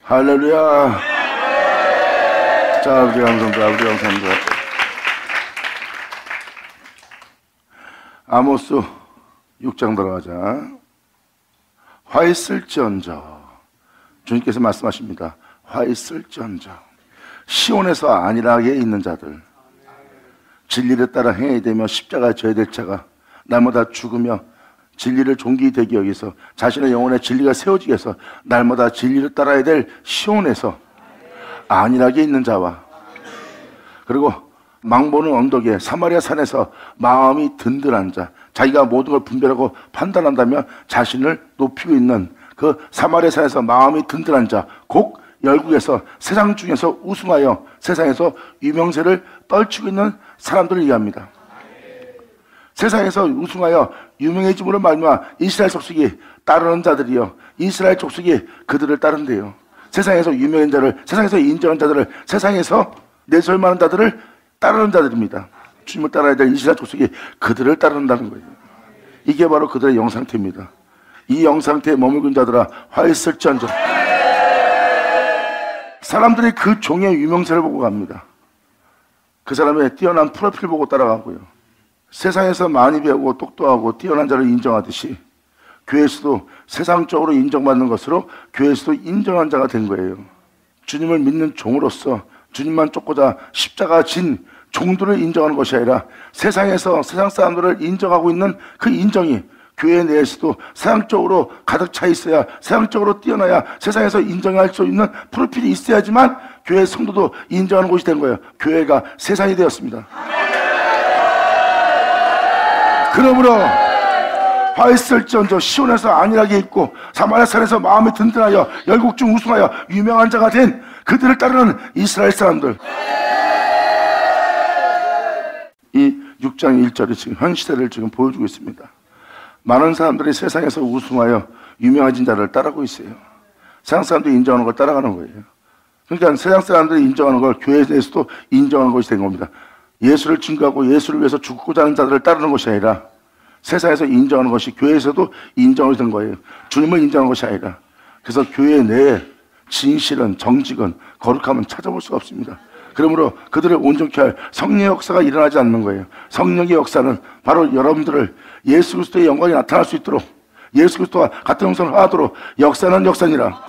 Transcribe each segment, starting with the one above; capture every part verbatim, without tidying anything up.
할렐루야. 자, 아버지 감사합니다. 아버지 감사합니다. 아모스 육 장 들어가자. 화 있을지언정, 주님께서 말씀하십니다. 화 있을지언정, 시온에서 안일하게 있는 자들, 진리를 따라 행해야 되며 십자가에 져야 될 자가 날마다 죽으며 진리를 존귀히 되기 위해서 자신의 영혼의 진리가 세워지기 위해서 날마다 진리를 따라야 될 시온에서 안일하게 있는 자와, 그리고 망보는 언덕에 사마리아 산에서 마음이 든든한 자, 자기가 모든 걸 분별하고 판단한다며 자신을 높이고 있는 그 사마리아 산에서 마음이 든든한 자, 곧 열국에서 세상 중에서 우승하여 세상에서 유명세를 떨치고 있는 사람들을 얘기합니다. 세상에서 우승하여 유명해짐으로 말미암아 이스라엘 족속이 따르는 자들이요, 이스라엘 족속이 그들을 따른대요. 세상에서 유명한 자를, 세상에서 인정한 자들을, 세상에서 내세울 만한 자들을 따르는 자들입니다. 주님을 따라야 될 이스라엘 족속이 그들을 따른다는 거예요. 이게 바로 그들의 영상태입니다. 이 영상태에 머물고 있는 자들아, 화 있을지언정. 사람들이 그 종의 유명세를 보고 갑니다. 그 사람의 뛰어난 프로필 보고 따라가고요. 세상에서 많이 배우고 똑똑하고 뛰어난 자를 인정하듯이 교회에서도 세상적으로 인정받는 것으로 교회에서도 인정한 자가 된 거예요. 주님을 믿는 종으로서 주님만 쫓고자 십자가 진 종들을 인정하는 것이 아니라 세상에서 세상 사람들을 인정하고 있는 그 인정이 교회 내에서도 세상적으로 가득 차 있어야, 세상적으로 뛰어나야, 세상에서 인정할 수 있는 프로필이 있어야지만 교회 성도도 인정하는 곳이 된 거예요. 교회가 세상이 되었습니다. 그러므로 화 있을지언정 시온에서 안일하게 있고 사마리아 산에서 마음이 든든하여 열국 중 우승하여 유명한 자가 된 그들을 따르는 이스라엘 사람들. 이 육 장 일 절이 지금 현 시대를 지금 보여주고 있습니다. 많은 사람들이 세상에서 우승하여 유명해진 자를 따르고 있어요. 세상 사람들이 인정하는 걸 따라가는 거예요. 그러니까 세상 사람들이 인정하는 걸 교회 내에서도 인정하는 것이 된 겁니다. 예수를 증거하고 예수를 위해서 죽고자 하는 자들을 따르는 것이 아니라 세상에서 인정하는 것이 교회에서도 인정이 된 거예요. 주님을 인정하는 것이 아니라. 그래서 교회 내에 진실은, 정직은, 거룩함은 찾아볼 수가 없습니다. 그러므로 그들을 온전케 할 성령의 역사가 일어나지 않는 거예요. 성령의 역사는 바로 여러분들을 예수 그리스도의 영광이 나타날 수 있도록, 예수 그리스도와 같은 형상을 하도록 역사는 역사니라.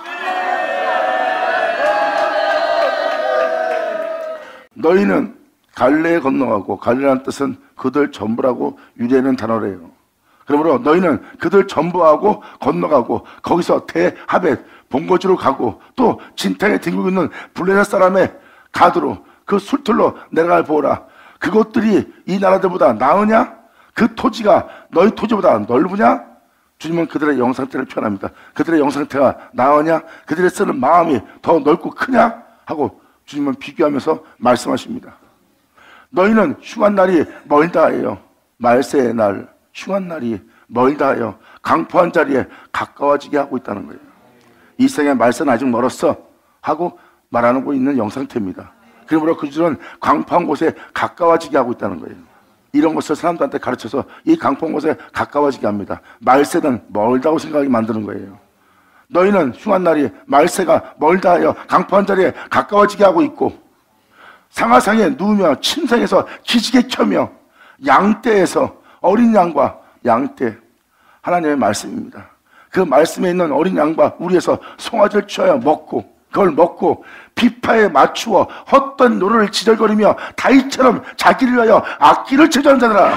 너희는 갈레에 건너가고, 갈레라는 뜻은 그들 전부라고 유래하는 단어래요. 그러므로 너희는 그들 전부하고 건너가고 거기서 대하벳 본거지로 가고 또 진탕에 뒹굴고 있는 블레셋 사람의 가드로 그 술틀로 내려갈 보라. 그것들이 이 나라들보다 나으냐? 그 토지가 너희 토지보다 넓으냐? 주님은 그들의 영상태를 표현합니다. 그들의 영상태가 나으냐? 그들의 쓰는 마음이 더 넓고 크냐? 하고 주님은 비교하면서 말씀하십니다. 너희는 흉한 날이 멀다 하여, 말세의 날, 흉한 날이 멀다 하여 강포한 자리에 가까워지게 하고 있다는 거예요. 이 세상의 말세는 아직 멀었어 하고 말하고 있는 영상태입니다. 그러므로 그들은 강포한 곳에 가까워지게 하고 있다는 거예요. 이런 것을 사람들한테 가르쳐서 이 강포한 곳에 가까워지게 합니다. 말세는 멀다고 생각하게 만드는 거예요. 너희는 흉한 날이, 말세가 멀다 하여 강포한 자리에 가까워지게 하고 있고 상하상에 누우며 침상에서 기지개 켜며 양떼에서 어린 양과 양떼, 하나님의 말씀입니다. 그 말씀에 있는 어린 양과 우리에서 송아지를 취하여 먹고 그걸 먹고 비파에 맞추어 헛된 노래를 지절거리며 다윗처럼 자기를 위하여 악기를 제조하는 자들아.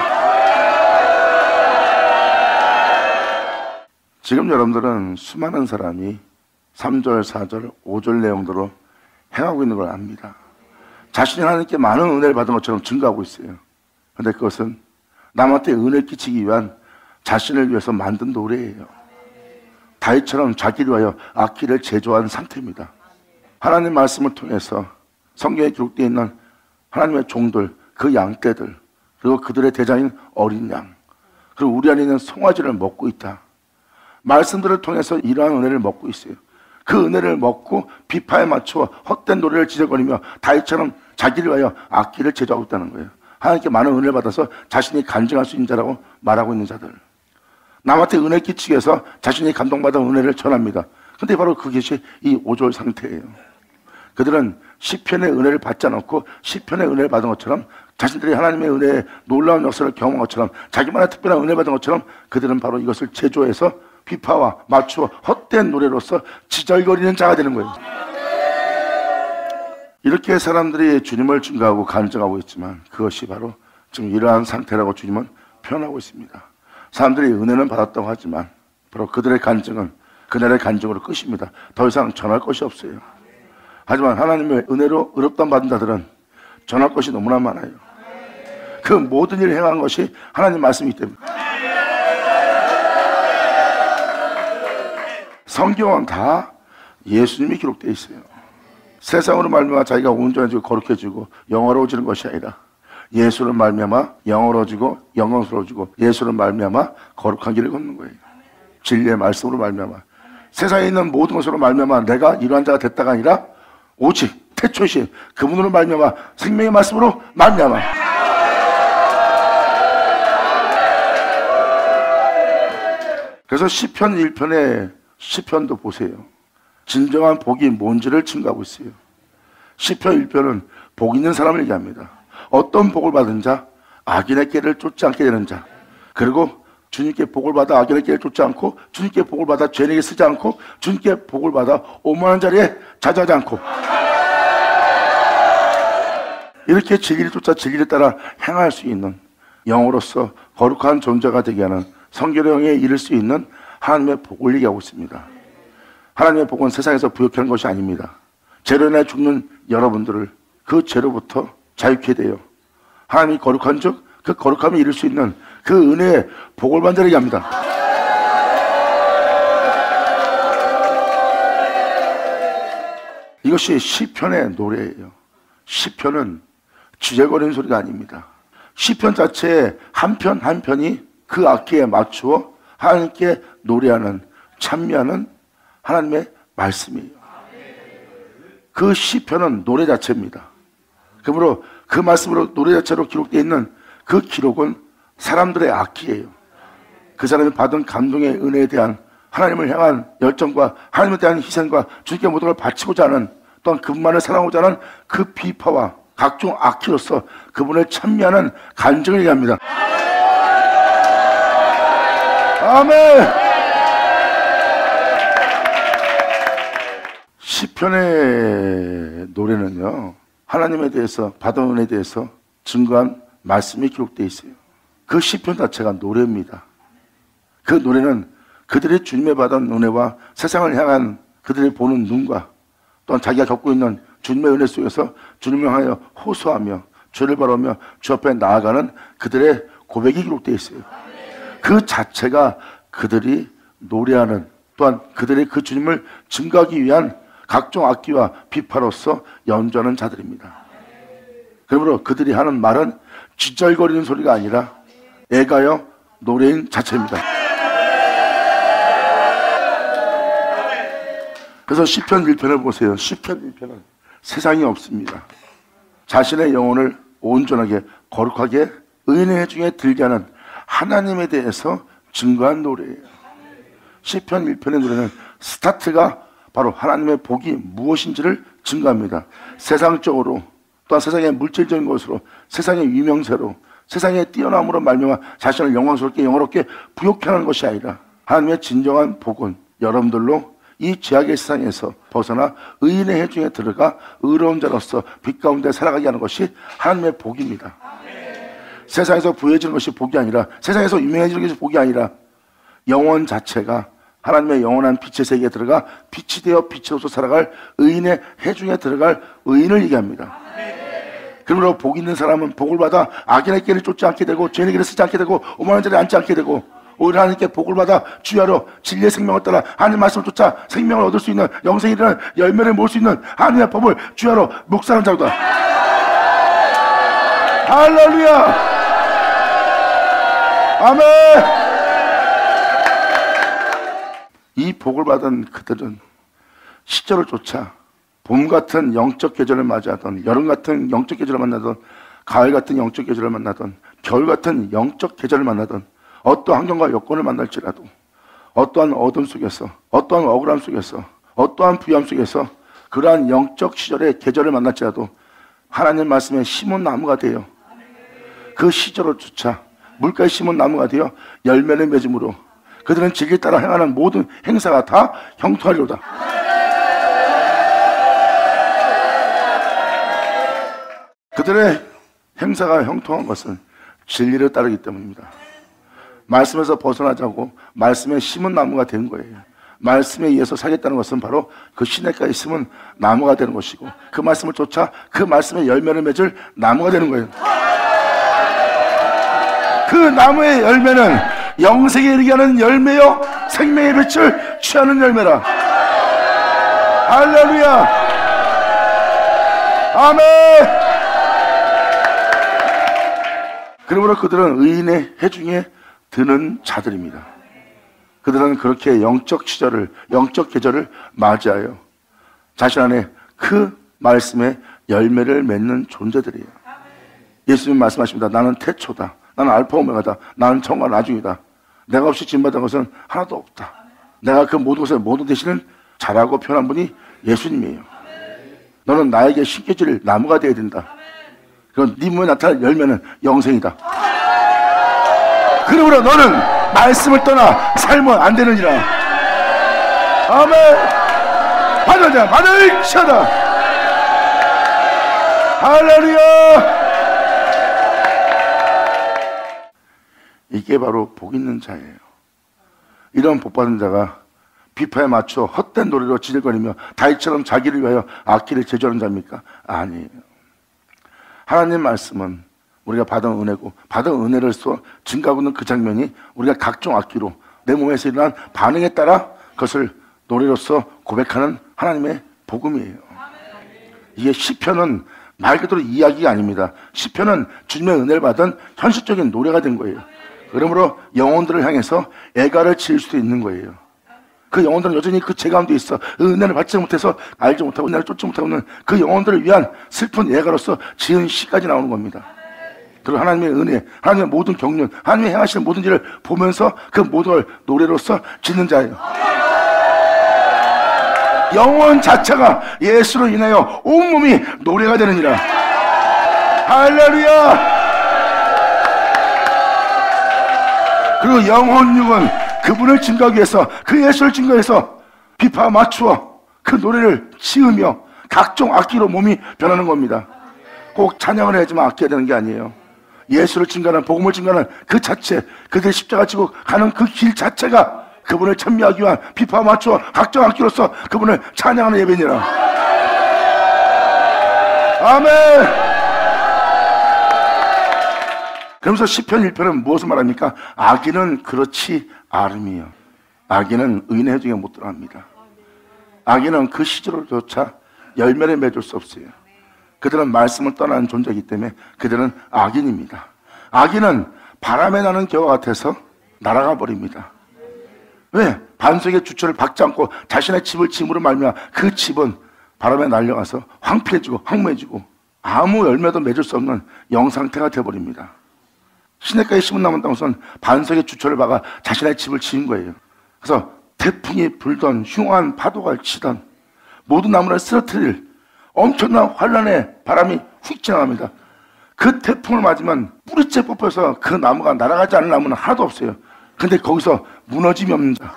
지금 여러분들은 수많은 사람이 삼 절, 사 절, 오 절 내용대로 행하고 있는 걸 압니다. 자신이 하나님께 많은 은혜를 받은 것처럼 증거하고 있어요. 그런데 그것은 남한테 은혜를 끼치기 위한 자신을 위해서 만든 노래예요. 다윗처럼 자기를 위하여 악기를 제조한 상태입니다. 하나님 말씀을 통해서 성경에 기록되어 있는 하나님의 종들, 그 양떼들, 그리고 그들의 대장인 어린 양, 그리고 우리 안에 있는 송아지를 먹고 있다. 말씀들을 통해서 이러한 은혜를 먹고 있어요. 그 은혜를 먹고 비파에 맞추어 헛된 노래를 지저거리며 다윗처럼 자기를 위하여 악기를 제조하고 있다는 거예요. 하나님께 많은 은혜를 받아서 자신이 간증할 수 있는 자라고 말하고 있는 자들, 남한테 은혜 끼치기 위해서 자신이 감동받은 은혜를 전합니다. 근데 바로 그것이 이 오졸 상태예요. 그들은 시편의 은혜를 받지 않았고 시편의 은혜를 받은 것처럼 자신들이 하나님의 은혜에 놀라운 역사를 경험한 것처럼 자기만의 특별한 은혜를 받은 것처럼 그들은 바로 이것을 제조해서 비파와 맞추어 헛된 노래로서 지절거리는 자가 되는 거예요. 이렇게 사람들이 주님을 증거하고 간증하고 있지만 그것이 바로 지금 이러한 상태라고 주님은 표현하고 있습니다. 사람들이 은혜는 받았다고 하지만 바로 그들의 간증은 그날의 간증으로 끝입니다. 더 이상 전할 것이 없어요. 하지만 하나님의 은혜로 의롭다함 받은 자들은 전할 것이 너무나 많아요. 그 모든 일을 행한 것이 하나님 말씀이기 때문에. 성경은 다 예수님이 기록되어 있어요. 세상으로 말미암아 자기가 온전해지고 거룩해지고 영화로워지는 것이 아니라 예수를 말미암아 영화로워지고 영광스러워지고 예수를 말미암아 거룩한 길을 걷는 거예요. 진리의 말씀으로 말미암아 세상에 있는 모든 것으로 말미암아 내가 이러한 자가 됐다가 아니라 오직 태초시 그분으로 말미암아 생명의 말씀으로 말미암아. 그래서 시편 일 편의 시편도 보세요. 진정한 복이 뭔지를 증거하고 있어요. 시편 일 편은 복 있는 사람을 얘기합니다. 어떤 복을 받은 자, 악인의 길을 쫓지 않게 되는 자, 그리고 주님께 복을 받아 악인의 길을 쫓지 않고 주님께 복을 받아 죄인에게 쓰지 않고 주님께 복을 받아 오만한 자리에 자주하지 않고 이렇게 진리를 쫓아 진리를 따라 행할 수 있는 영으로서 거룩한 존재가 되게 하는 성결의 영에 이를 수 있는 하나님의 복을 얘기하고 있습니다. 하나님의 복은 세상에서 부욕하는 것이 아닙니다. 죄로 인해 죽는 여러분들을 그 죄로부터 자유케 돼요. 하나님이 거룩한 즉 그 거룩함에 이룰 수 있는 그 은혜의 복을 받는 자를 얘기합니다. 이것이 시편의 노래예요. 시편은 지저거리는 소리가 아닙니다. 시편 자체의 한 편 한 편이 그 악기에 맞추어 하나님께 노래하는 찬미하는 하나님의 말씀이에요. 그 시편은 노래 자체입니다. 그러므로 그 말씀으로 노래 자체로 기록되어 있는 그 기록은 사람들의 악기예요. 그 사람이 받은 감동의 은혜에 대한 하나님을 향한 열정과 하나님에 대한 희생과 주님께 모든 걸 바치고자 하는 또한 그분만을 사랑하고자 하는 그 비파와 각종 악기로서 그분을 찬미하는 간증을 얘기합니다. 아멘. 시편의 노래는요, 하나님에 대해서 받은 은혜에 대해서 증거한 말씀이 기록되어 있어요. 그 시편 자체가 노래입니다. 그 노래는 그들이 주님의 받은 은혜와 세상을 향한 그들이 보는 눈과 또한 자기가 겪고 있는 주님의 은혜 속에서 주님을 향하여 호소하며 죄를 바라며 주 앞에 나아가는 그들의 고백이 기록되어 있어요. 그 자체가 그들이 노래하는 또한 그들이 그 주님을 증거하기 위한 각종 악기와 비파로서 연주하는 자들입니다. 그러므로 그들이 하는 말은 쥐절거리는 소리가 아니라 애가요 노래인 자체입니다. 그래서 시편 일 편을 보세요. 시편 일 편은 세상이 없습니다. 자신의 영혼을 온전하게 거룩하게 의인의 중에 들게 하는 하나님에 대해서 증거한 노래예요. 시편 일 편의 노래는 스타트가 바로 하나님의 복이 무엇인지를 증거합니다. 세상적으로 또한 세상의 물질적인 것으로 세상의 유명세로 세상의 뛰어남으로 말미암아 자신을 영광스럽게 영어롭게 부욕케 하는 것이 아니라 하나님의 진정한 복은 여러분들로 이 죄악의 세상에서 벗어나 의인의 해중에 들어가 의로운 자로서 빛 가운데 살아가게 하는 것이 하나님의 복입니다. 세상에서 부유해지는 것이 복이 아니라 세상에서 유명해지는 것이 복이 아니라 영혼 자체가 하나님의 영원한 빛의 세계에 들어가 빛이 되어 빛으로서 살아갈 의인의 해중에 들어갈 의인을 얘기합니다. 그러므로 복 있는 사람은 복을 받아 악인의 길을 쫓지 않게 되고 죄인의 길을 쓰지 않게 되고 오만한 자리에 앉지 않게 되고 오히려 하나님께 복을 받아 주야로 진리의 생명을 따라 하나님 말씀을 쫓아 생명을 얻을 수 있는 영생이라는 열매를 모을 수 있는 하나님의 법을 주야로 묵상하는 자로다. 할렐루야. 아멘. 이 복을 받은 그들은 시절을 쫓아 봄 같은 영적 계절을 맞이하던 여름 같은 영적 계절을 만나던 가을 같은 영적 계절을 만나던 겨울 같은 영적 계절을 만나던 어떠한 환경과 여건을 만날지라도 어떠한 어둠 속에서 어떠한 억울함 속에서 어떠한 부유함 속에서 그러한 영적 시절의 계절을 만날지라도 하나님 말씀에 심은 나무가 되어 그 시절을 쫓아 물가에 심은 나무가 되어 열매를 맺음으로 그들은 진리 따라 행하는 모든 행사가 다 형통하리로다. 그들의 행사가 형통한 것은 진리를 따르기 때문입니다. 말씀에서 벗어나지 않고 말씀에 심은 나무가 된 거예요. 말씀에 의해서 살겠다는 것은 바로 그 시냇가에 심은 나무가 되는 것이고 그 말씀을 쫓아 그 말씀의 열매를 맺을 나무가 되는 거예요. 그 나무의 열매는 영생에 이르게 하는 열매요 생명의 빛을 취하는 열매라. 할렐루야. 아멘. 그러므로 그들은 의인의 해중에 드는 자들입니다. 그들은 그렇게 영적 시절을, 영적 계절을 맞이하여 자신 안에 그 말씀의 열매를 맺는 존재들이에요. 예수님 말씀하십니다. 나는 태초다. 나는 알파 오메가다. 나는 처음과 나중이다. 내가 없이 지음받은 것은 하나도 없다. 내가 그 모든 것을 모두 대신은 자라고 표현한 분이 예수님이에요. 너는 나에게 신겨질 나무가 되어야 된다. 그럼 네 몸에 나타날 열매는 영생이다. 그러므로 너는 말씀을 떠나 살면 안 되느니라. 아멘. 받아자 받을 쳐다. 할렐루야. 이게 바로 복 있는 자예요. 이런 복 받은 자가 비파에 맞춰 헛된 노래로 지질거리며 다윗처럼 자기를 위하여 악기를 제조하는 자입니까? 아니에요. 하나님 말씀은 우리가 받은 은혜고 받은 은혜를 써 증가하고 있는 그 장면이 우리가 각종 악기로 내 몸에서 일어난 반응에 따라 그것을 노래로서 고백하는 하나님의 복음이에요. 이게 시편은 말 그대로 이야기가 아닙니다. 시편은 주님의 은혜를 받은 현실적인 노래가 된 거예요. 그러므로 영혼들을 향해서 애가를 지을 수도 있는 거예요. 그 영혼들은 여전히 그 죄 가운데 있어 은혜를 받지 못해서 알지 못하고 은혜를 쫓지 못하고 있는 그 영혼들을 위한 슬픈 애가로서 지은 시까지 나오는 겁니다. 그리고 하나님의 은혜, 하나님의 모든 경륜, 하나님의 행하시는 모든 일을 보면서 그 모든 걸 노래로서 짓는 자예요. 영혼 자체가 예수로 인하여 온몸이 노래가 되느니라. 할렐루야. 그리고 영혼 육은 그분을 증거하기 위해서 그 예수를 증거해서 위해서 비파 맞추어 그 노래를 지으며 각종 악기로 몸이 변하는 겁니다. 꼭 찬양을 해야지만 악기가 되는 게 아니에요. 예수를 증거하는 복음을 증거하는 그 자체, 그들 십자가 지고 가는 그 길 자체가 그분을 찬미하기 위한 비파 맞추어 각종 악기로서 그분을 찬양하는 예배니라. 아멘. 그러면서 시편 일 편은 무엇을 말합니까? 악인은 그렇지 않음이요. 악인은 의인의 해중에 못 들어갑니다. 악인은 그 시절조차 열매를 맺을 수 없어요. 그들은 말씀을 떠나는 존재이기 때문에 그들은 악인입니다. 악인은 바람에 나는 겨와 같아서 날아가 버립니다. 왜? 반석의 주철을 박지 않고 자신의 집을 지음으로 말미암아 그 집은 바람에 날려가서 황폐해지고 황무해지고 아무 열매도 맺을 수 없는 영상태가 되어버립니다. 시냇가에 심은 나무 땅은 반석의 주철을 박아 자신의 집을 지은 거예요. 그래서 태풍이 불던 흉한 파도가 치던 모든 나무를 쓰러뜨릴 엄청난 환란의 바람이 휙 지나갑니다. 그 태풍을 맞으면 뿌리째 뽑혀서 그 나무가 날아가지 않는 나무는 하나도 없어요. 근데 거기서 무너짐이 없는 자,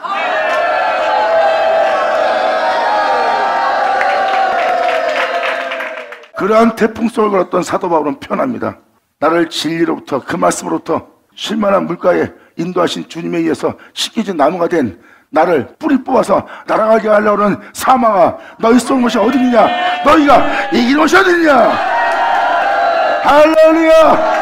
그러한 태풍 속을 걸었던 사도 바울은 표현합니다. 나를 진리로부터 그 말씀으로부터 쉴만한 물가에 인도하신 주님에 의해서 씻겨진 나무가 된 나를 뿌리 뽑아서 날아가게 하려는 사망아, 너희 쏘는 것이 어디냐? 너희가 이기는 것이 어디냐? 할렐루야.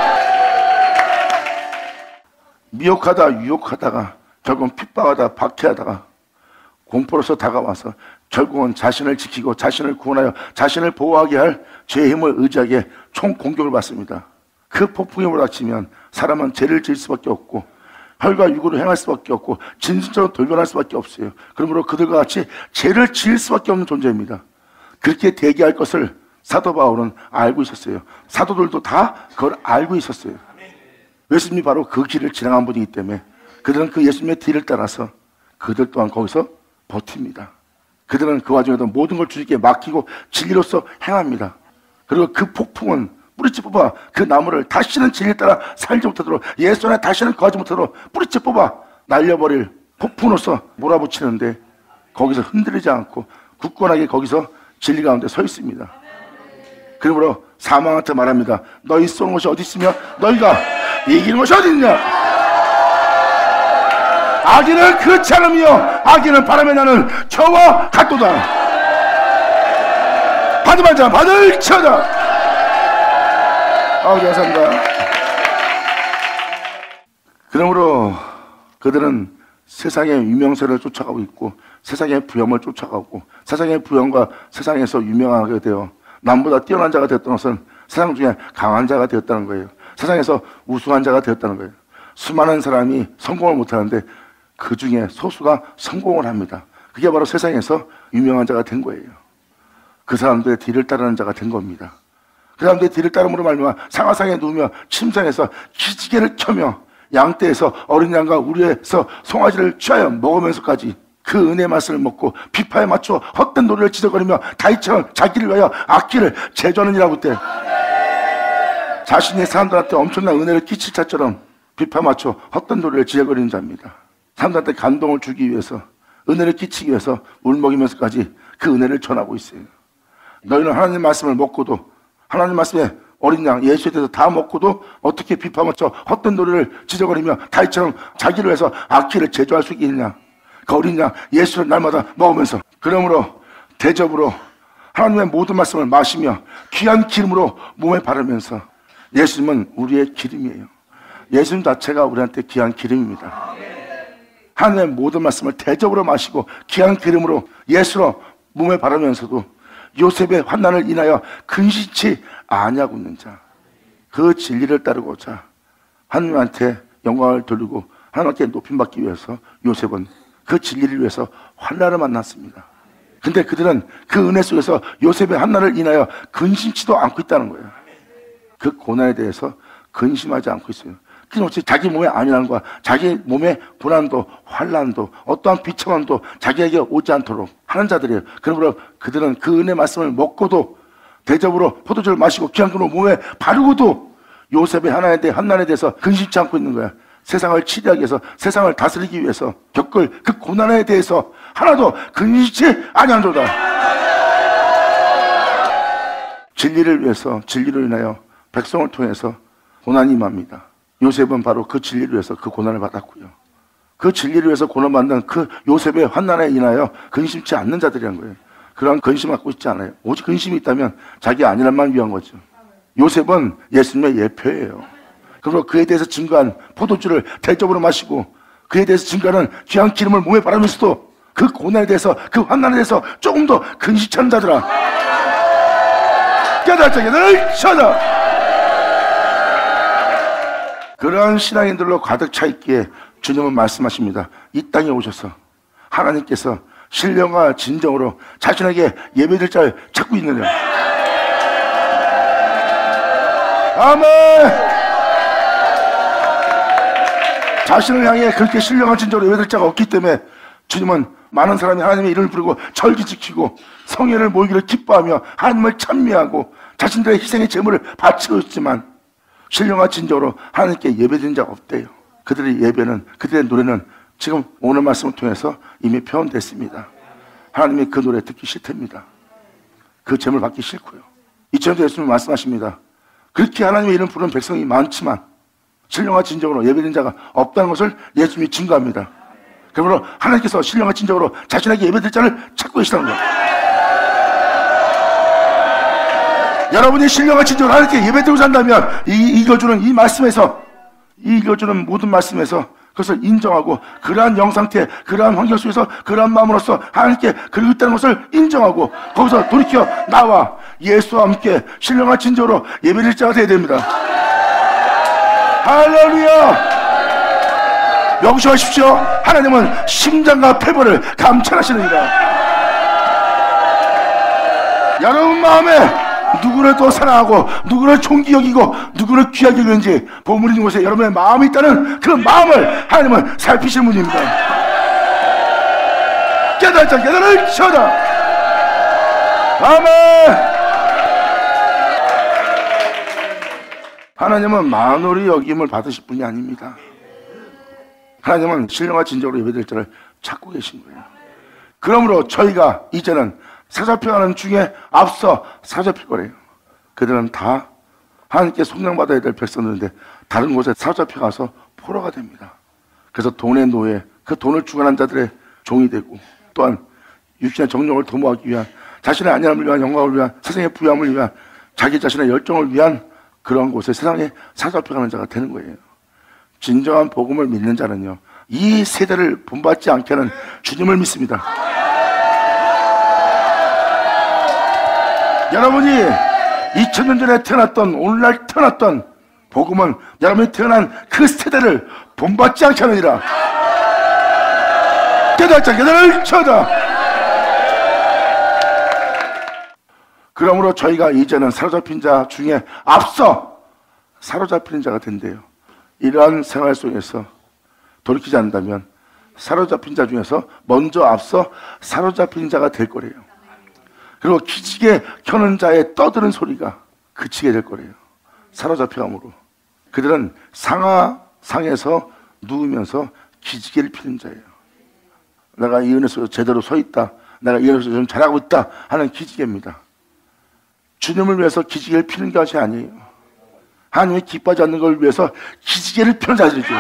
미혹하다 유혹하다가 결국은 핍박하다 박해하다가 공포로서 다가와서 결국은 자신을 지키고 자신을 구원하여 자신을 보호하게 할 죄의 힘을 의지하게 총 공격을 받습니다. 그 폭풍에 몰아치면 사람은 죄를 지을 수밖에 없고 혈과 육으로 행할 수밖에 없고 진실처럼 돌변할 수밖에 없어요. 그러므로 그들과 같이 죄를 지을 수밖에 없는 존재입니다. 그렇게 대기할 것을 사도 바울은 알고 있었어요. 사도들도 다 그걸 알고 있었어요. 예수님이 바로 그 길을 지나간 분이기 때문에 그들은 그 예수님의 뒤를 따라서 그들 또한 거기서 버팁니다. 그들은 그 와중에도 모든 걸 주님께 맡기고 진리로서 행합니다. 그리고 그 폭풍은 뿌리째 뽑아 그 나무를 다시는 진리에 따라 살지 못하도록 예수 안에 다시는 거하지 못하도록 뿌리째 뽑아 날려버릴 폭풍으로서 몰아붙이는데 거기서 흔들리지 않고 굳건하게 거기서 진리 가운데 서 있습니다. 그러므로 사망한테 말합니다. 너희 쏘는 것이 어디 있으며 너희가 이기는 것이 어디 있냐. 악인은 그렇지 않으며 악인은 바람에 나는 저와 같도다. 받으면 자 받을 쳐다. 아우 감사합니다. 그러므로 그들은 세상의 유명세를 쫓아가고 있고 세상의 부염을 쫓아가고 세상의 부염과 세상에서 유명하게 되어 남보다 뛰어난 자가 되었던 것은 세상 중에 강한 자가 되었다는 거예요. 세상에서 우수한 자가 되었다는 거예요. 수많은 사람이 성공을 못하는데 그 중에 소수가 성공을 합니다. 그게 바로 세상에서 유명한 자가 된 거예요. 그 사람들의 뒤를 따르는 자가 된 겁니다. 그 사람들의 뒤를 따름으로 말미암아 상하상에 누우며 침상에서 기지개를 켜며 양떼에서 어린 양과 우리에서 송아지를 취하여 먹으면서까지 그 은혜 맛을 먹고 비파에 맞춰 헛된 노래를 지저거리며 다윗처럼 자기를 위하여 악기를 제조하는 이라고 때 자신의 사람들한테 엄청난 은혜를 끼칠 자처럼 비파에 맞춰 헛된 노래를 지저거리는 자입니다. 사람들한테 감동을 주기 위해서 은혜를 끼치기 위해서 울먹이면서까지 그 은혜를 전하고 있어요. 너희는 하나님 말씀을 먹고도 하나님 말씀에 어린 양 예수에 대해서 다 먹고도 어떻게 비파 맞춰 헛된 노래를 지저거리며 다윗처럼 자기를 위해서 악기를 제조할 수 있겠냐. 그 어린 양 예수를 날마다 먹으면서 그러므로 대접으로 하나님의 모든 말씀을 마시며 귀한 기름으로 몸에 바르면서 예수님은 우리의 기름이에요. 예수님 자체가 우리한테 귀한 기름입니다. 하나님의 모든 말씀을 대접으로 마시고 귀한 기름으로 예수로 몸에 바르면서도 요셉의 환난을 인하여 근심치 아니하고 있는 자, 그 진리를 따르고자 하나님한테 영광을 돌리고 하나님께 높임받기 위해서 요셉은 그 진리를 위해서 환난을 만났습니다. 근데 그들은 그 은혜 속에서 요셉의 환난을 인하여 근심치도 않고 있다는 거예요. 그 고난에 대해서 근심하지 않고 있어요. 끊임없이 자기 몸의 안일함과 자기 몸의 고난도 환난도 어떠한 비참함도 자기에게 오지 않도록 하는 자들이에요. 그러므로 그들은 그 은혜 말씀을 먹고도 대접으로 포도주를 마시고 귀한 기름으로 몸에 바르고도 요셉의 하나에 대해 환난에 대해서 근심치 않고 있는 거야. 세상을 치료하기 위해서 세상을 다스리기 위해서 겪을 그 고난에 대해서 하나도 근심치 아니한도다. 진리를 위해서 진리로 인하여 백성을 통해서 고난이 임합니다. 요셉은 바로 그 진리를 위해서 그 고난을 받았고요. 그 진리를 위해서 고난받는 그 요셉의 환난에 인하여 근심치 않는 자들이란 거예요. 그런 근심 갖고 있지 않아요. 오직 근심이 있다면 자기 안일함만 위한 거죠. 요셉은 예수님의 예표예요. 그리고 그에 대해서 증거한 포도주를 대접으로 마시고 그에 대해서 증거하는 귀한 기름을 몸에 바르면서도 그 고난에 대해서 그 환난에 대해서 조금 더 근심치 않는 자들아 깨달자 깨달을 쳐다. 그러한 신앙인들로 가득 차 있기에 주님은 말씀하십니다. 이 땅에 오셔서 하나님께서 신령과 진정으로 자신에게 예배드릴 자를 찾고 있느냐. 아멘. 자신을 향해 그렇게 신령한 진정으로 예배드릴 자가 없기 때문에 주님은 많은 사람이 하나님의 이름을 부르고 절기 지키고 성회를 모이기를 기뻐하며 하나님을 찬미하고 자신들의 희생의 제물을 바치고 있지만 신령한 진정으로 하나님께 예배드린 자가 없대요. 그들의 예배는 그들의 노래는 지금 오늘 말씀을 통해서 이미 표현됐습니다. 하나님이 그 노래 듣기 싫답니다. 그 제물 받기 싫고요. 이천도 예수님 말씀하십니다. 그렇게 하나님의 이름 부르는 백성이 많지만 신령한 진정으로 예배드린 자가 없다는 것을 예수님이 증거합니다. 그러므로 하나님께서 신령한 진정으로 자신에게 예배드릴 자를 찾고 계시다는 거예요. 여러분이 신령한 진정으로 하나님께 예배드리고 산다면 이 읽어주는 이 말씀에서 이 읽어주는 모든 말씀에서 그것을 인정하고 그러한 영상태, 그러한 환경 속에서 그러한 마음으로서 하나님께 그리고 있다는 것을 인정하고 거기서 돌이켜 나와 예수와 함께 신령한 진정으로 예배드릴 자가 되어야 됩니다. 할렐루야. 명심하십시오. 하나님은 심장과 폐벌을 감찰하시느니라. 여러분 마음에 누구를 또 사랑하고 누구를 존귀 여기고 누구를 귀하게 여기는지 보물 있는 곳에 여러분의 마음이 있다는 그 마음을 하나님은 살피시는 분입니다. 깨달자 깨달을지어다. 아멘. 하나님은 만홀히 여김을 받으실 분이 아닙니다. 하나님은 신령과 진정으로 예배될 자를 찾고 계신 거예요. 그러므로 저희가 이제는 사잡혀가는 중에 앞서 사잡힐 거래요. 그들은 다 하나님께 속량받아야 될 백성들인데 다른 곳에 사잡혀가서 포로가 됩니다. 그래서 돈의 노예, 그 돈을 주관한 자들의 종이 되고, 또한 육신의 정욕을 도모하기 위한, 자신의 안전함을 위한, 영광을 위한, 세상의 부유함을 위한, 자기 자신의 열정을 위한 그런 곳에 세상에 사잡혀가는 자가 되는 거예요. 진정한 복음을 믿는 자는요, 이 세대를 본받지 않게 하는 주님을 믿습니다. 여러분이 이천 년 전에 태어났던, 오늘날 태어났던 복음은 여러분이 태어난 그 세대를 본받지 않게 하느니라. 깨달자 깨달을지어다. 그러므로 저희가 이제는 사로잡힌 자 중에 앞서 사로잡히는 자가 된대요. 이러한 생활 속에서 돌이키지 않는다면 사로잡힌 자 중에서 먼저 앞서 사로잡힌 자가 될 거래요. 그리고 기지개 켜는 자의 떠드는 소리가 그치게 될 거래요. 사로잡혀감으로 그들은 상하상에서 누우면서 기지개를 피는 자예요. 내가 이 은혜 속에서 제대로 서 있다, 내가 이 은혜 속에서 좀 잘하고 있다 하는 기지개입니다. 주님을 위해서 기지개를 피는 것이 아니에요. 하나님이 기뻐하지 않는 걸 위해서 기지개를 펴는 자들이죠.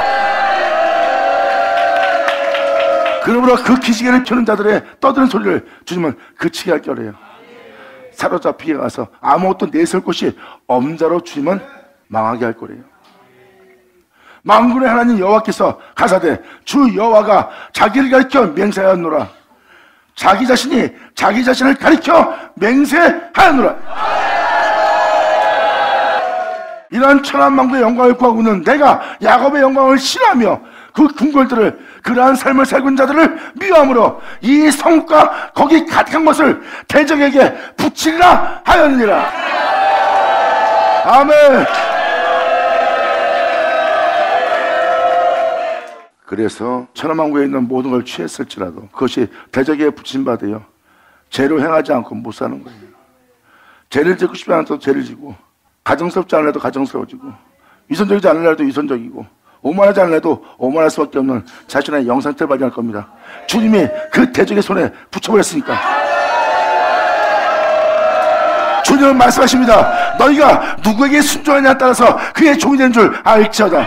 그러므로 그 기지개를 펴는 자들의 떠드는 소리를 주님은 그치게 할 거래요. 사로잡히게 가서 아무것도 내세울 곳이 없는 자로 주님은 망하게 할 거래요. 만군의 하나님 여호와께서 가사대 주 여호와가 자기를 가리켜 맹세하였노라. 자기 자신이 자기 자신을 가리켜 맹세하였노라. 이러한 천한만국의 영광을 구하고 있는 내가 야곱의 영광을 싫어하며 그 궁궐들을, 그러한 삶을 살고 있는 자들을 미워함으로 이 성과 거기 가득한 것을 대적에게 붙이리라 하였느니라. 아멘. 그래서 천하만국에 있는 모든 걸 취했을지라도 그것이 대적에 붙임 받아요. 죄로 행하지 않고 못 사는 거예요. 죄를 짓고 싶지 않아도 죄를 지고, 가정스럽지 않으려도 가정스러워지고, 위선적이지 않으려도 위선적이고, 오만하지 않으려도 오만할 수밖에 없는 자신의 영상태를 발견할 겁니다. 주님이 그 대적의 손에 붙여버렸으니까. 주님은 말씀하십니다. 너희가 누구에게 순종하냐에 따라서 그의 종이 되는 줄 알지어다.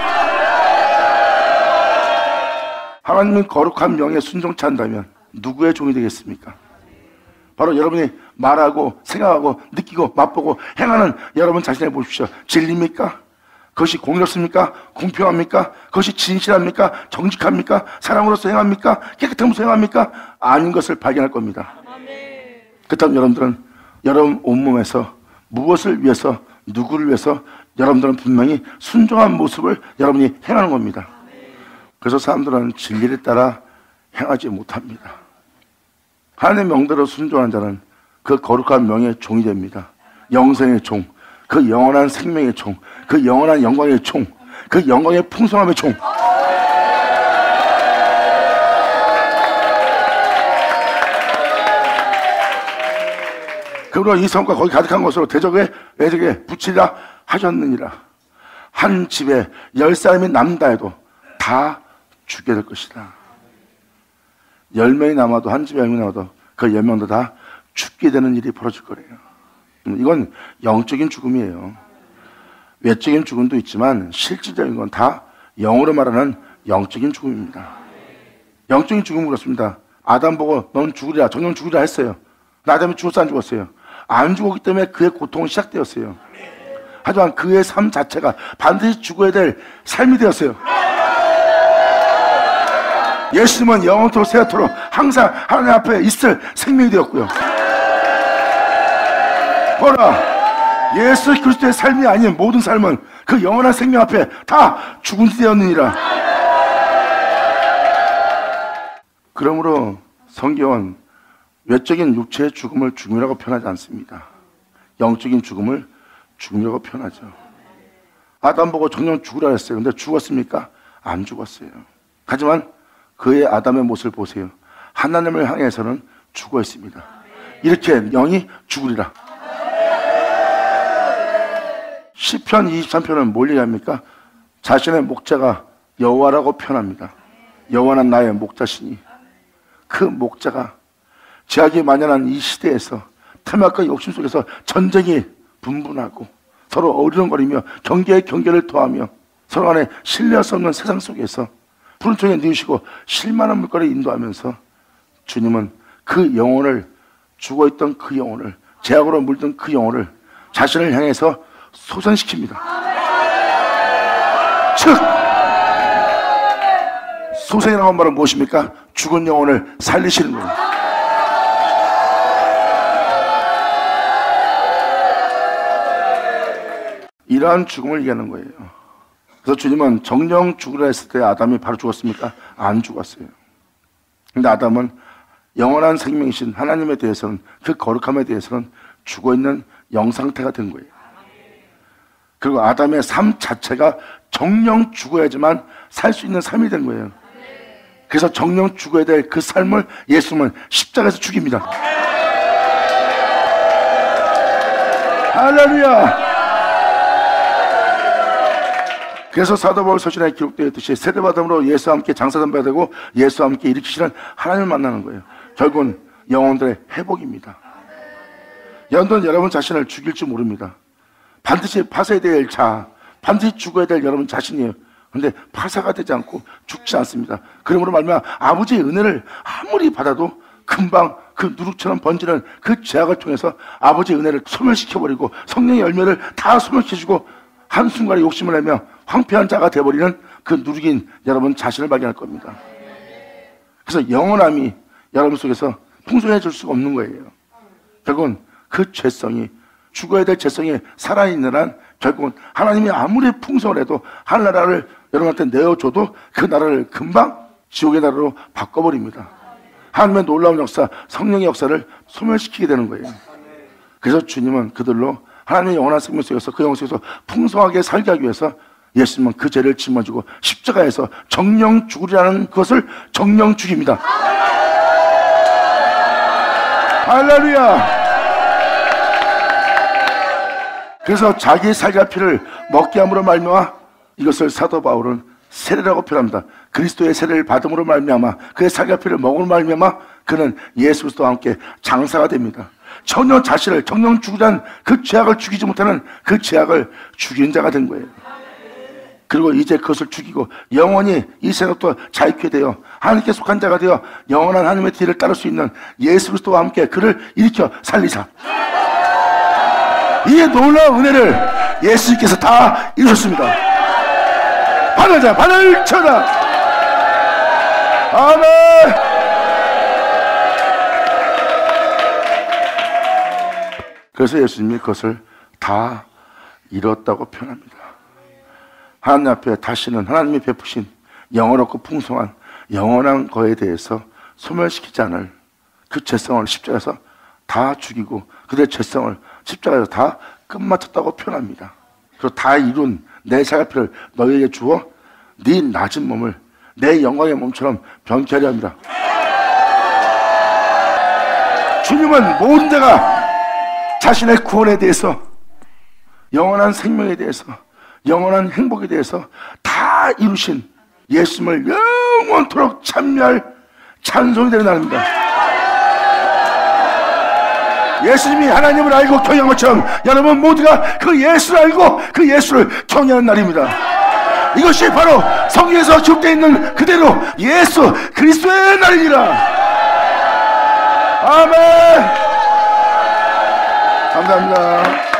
하나님은 거룩한 명에 순종치 않는다면 누구의 종이 되겠습니까? 바로 여러분이 말하고 생각하고 느끼고 맛보고 행하는 여러분 자신을 보십시오. 진리입니까? 그것이 공의롭습니까? 공평합니까? 그것이 진실합니까? 정직합니까? 사랑으로서 행합니까? 깨끗함으로써 행합니까? 아닌 것을 발견할 겁니다. 그렇다면 여러분들은 여러분 온몸에서 무엇을 위해서, 누구를 위해서 여러분들은 분명히 순종한 모습을 여러분이 행하는 겁니다. 그래서 사람들은 진리를 따라 행하지 못합니다. 하나님의 명대로 순종한 자는 그 거룩한 명의 종이 됩니다. 영생의 종, 그 영원한 생명의 종, 그 영원한 영광의 종, 그 영광의 풍성함의 종. 그러므로 이 성과 거기 가득한 것으로 대적의 애적에 붙이라 하셨느니라. 한 집에 열 사람이 남다 해도 다 죽게 될 것이다. 열 명이 남아도, 한 집에 열 명이 남아도 그 열 명도 다 죽게 되는 일이 벌어질 거래요. 이건 영적인 죽음이에요. 외적인 죽음도 있지만 실질적인 건 다 영어로 말하는 영적인 죽음입니다. 영적인 죽음은 그렇습니다. 아담 보고 넌 죽으리라, 정령 죽으리라 했어요. 아담이 죽었어, 안 죽었어요? 안 죽었기 때문에 그의 고통은 시작되었어요. 하지만 그의 삶 자체가 반드시 죽어야 될 삶이 되었어요. 예수님은 영원토록 세토록 항상 하나님 앞에 있을 생명이 되었고요. 보라, 예수 그리스도의 삶이 아닌 모든 삶은 그 영원한 생명 앞에 다 죽은 지 되었느니라. 그러므로 성경은 외적인 육체의 죽음을 죽음이라고 표현하지 않습니다. 영적인 죽음을 죽음이라고 표현하죠. 아담 보고 정령 죽으라 했어요. 근데 죽었습니까? 안 죽었어요. 하지만 그의 아담의 모습을 보세요. 하나님을 향해서는 죽어 있습니다. 이렇게 영이 죽으리라. 시편 이십삼 편은 뭘 얘기합니까? 자신의 목자가 여호와라고 표현합니다. 여호와는 나의 목자시니. 그 목자가 제약이 만연한 이 시대에서 탐욕과 욕심 속에서 전쟁이 분분하고 서로 어리렁거리며 경계에 경계를 더하며 서로 간에 신뢰할 수 없는 세상 속에서 푸른 총에 누우시고 실만한 물가를 인도하면서 주님은 그 영혼을, 죽어있던 그 영혼을, 제약으로 물든 그 영혼을 자신을 향해서 소생시킵니다. 즉 소생이라고 하는 말은 무엇입니까? 죽은 영혼을 살리시는 거예요. 이러한 죽음을 얘기하는 거예요. 그래서 주님은 정령 죽으라 했을 때 아담이 바로 죽었습니까? 안 죽었어요. 근데 아담은 영원한 생명이신 하나님에 대해서는, 그 거룩함에 대해서는 죽어있는 영상태가 된 거예요. 그리고 아담의 삶 자체가 정령 죽어야지만 살 수 있는 삶이 된 거예요. 그래서 정령 죽어야 될 그 삶을 예수님은 십자가에서 죽입니다. 할렐루야. 그래서 사도 바울 서신에 기록되어 있듯이 세대받음으로 예수와 함께 장사된 되고 예수와 함께 일으키시는 하나님을 만나는 거예요. 결국은 영혼들의 회복입니다. 여러분은 여러분 자신을 죽일 줄 모릅니다. 반드시 파쇄해야 될 자, 반드시 죽어야 될 여러분 자신이에요. 그런데 파쇄가 되지 않고 죽지 않습니다. 그러므로 말미암아 아버지의 은혜를 아무리 받아도 금방 그 누룩처럼 번지는 그 죄악을 통해서 아버지의 은혜를 소멸시켜버리고 성령의 열매를 다 소멸시켜주고 한순간에 욕심을 내며 황폐한 자가 되어버리는 그 누룩인 여러분 자신을 발견할 겁니다. 그래서 영원함이 여러분 속에서 풍성해질 수가 없는 거예요. 결국은 그 죄성이, 죽어야 될 죄성이 살아있는 한 결국은 하나님이 아무리 풍성을 해도 하늘나라를 여러분한테 내어줘도 그 나라를 금방 지옥의 나라로 바꿔버립니다. 하나님의 놀라운 역사, 성령의 역사를 소멸시키게 되는 거예요. 그래서 주님은 그들로 하나님의 영원한 생명 속에서 그 영혼 속에서 풍성하게 살게 하기 위해서 예수님은 그 죄를 짊어지고 십자가에서 정령 죽으리라는 것을 정령 죽입니다. 할렐루야. 그래서 자기의 살갈 피를 먹게 함으로 말미암아 이것을 사도 바울은 세례라고 표현합니다. 그리스도의 세례를 받음으로 말미암아 그의 살갈 피를 먹음으로 말미암아 그는 예수 그리스도와 함께 장사가 됩니다. 전혀 자신을 정령 죽으란 그 죄악을 죽이지 못하는 그 죄악을 죽인 자가 된 거예요. 그리고 이제 그것을 죽이고 영원히 이 세상부터 자유케 되어 하나님께 속한 자가 되어 영원한 하나님의 뒤를 따를 수 있는 예수 그리스도와 함께 그를 일으켜 살리사. 이 놀라운 은혜를 예수님께서 다 이루셨습니다. 바라자, 바늘 쳐라. 아멘. 그래서 예수님이 그것을 다 이뤘다고 표현합니다. 하나님 앞에 다시는 하나님이 베푸신 영원하고 풍성한 영원한 거에 대해서 소멸시키지 않을 그 죄성을 십자가에서 다 죽이고 그들의 죄성을 십자가에서 다 끝마쳤다고 표현합니다. 그리고 다 이룬 내 살갈피를 너희에게 주어 네 낮은 몸을 내 영광의 몸처럼 변케 하려 합니다. 주님은 모든 자가 자신의 구원에 대해서, 영원한 생명에 대해서, 영원한 행복에 대해서 다 이루신 예수님을 영원토록 찬미할 찬송이 되는 날입니다. 예수님이 하나님을 알고 경외한 것처럼 여러분 모두가 그 예수를 알고 그 예수를 경외하는 날입니다. 이것이 바로 성경에서 기록되어 있는 그대로 예수 그리스도의 날이니라. 아멘. 감사합니다.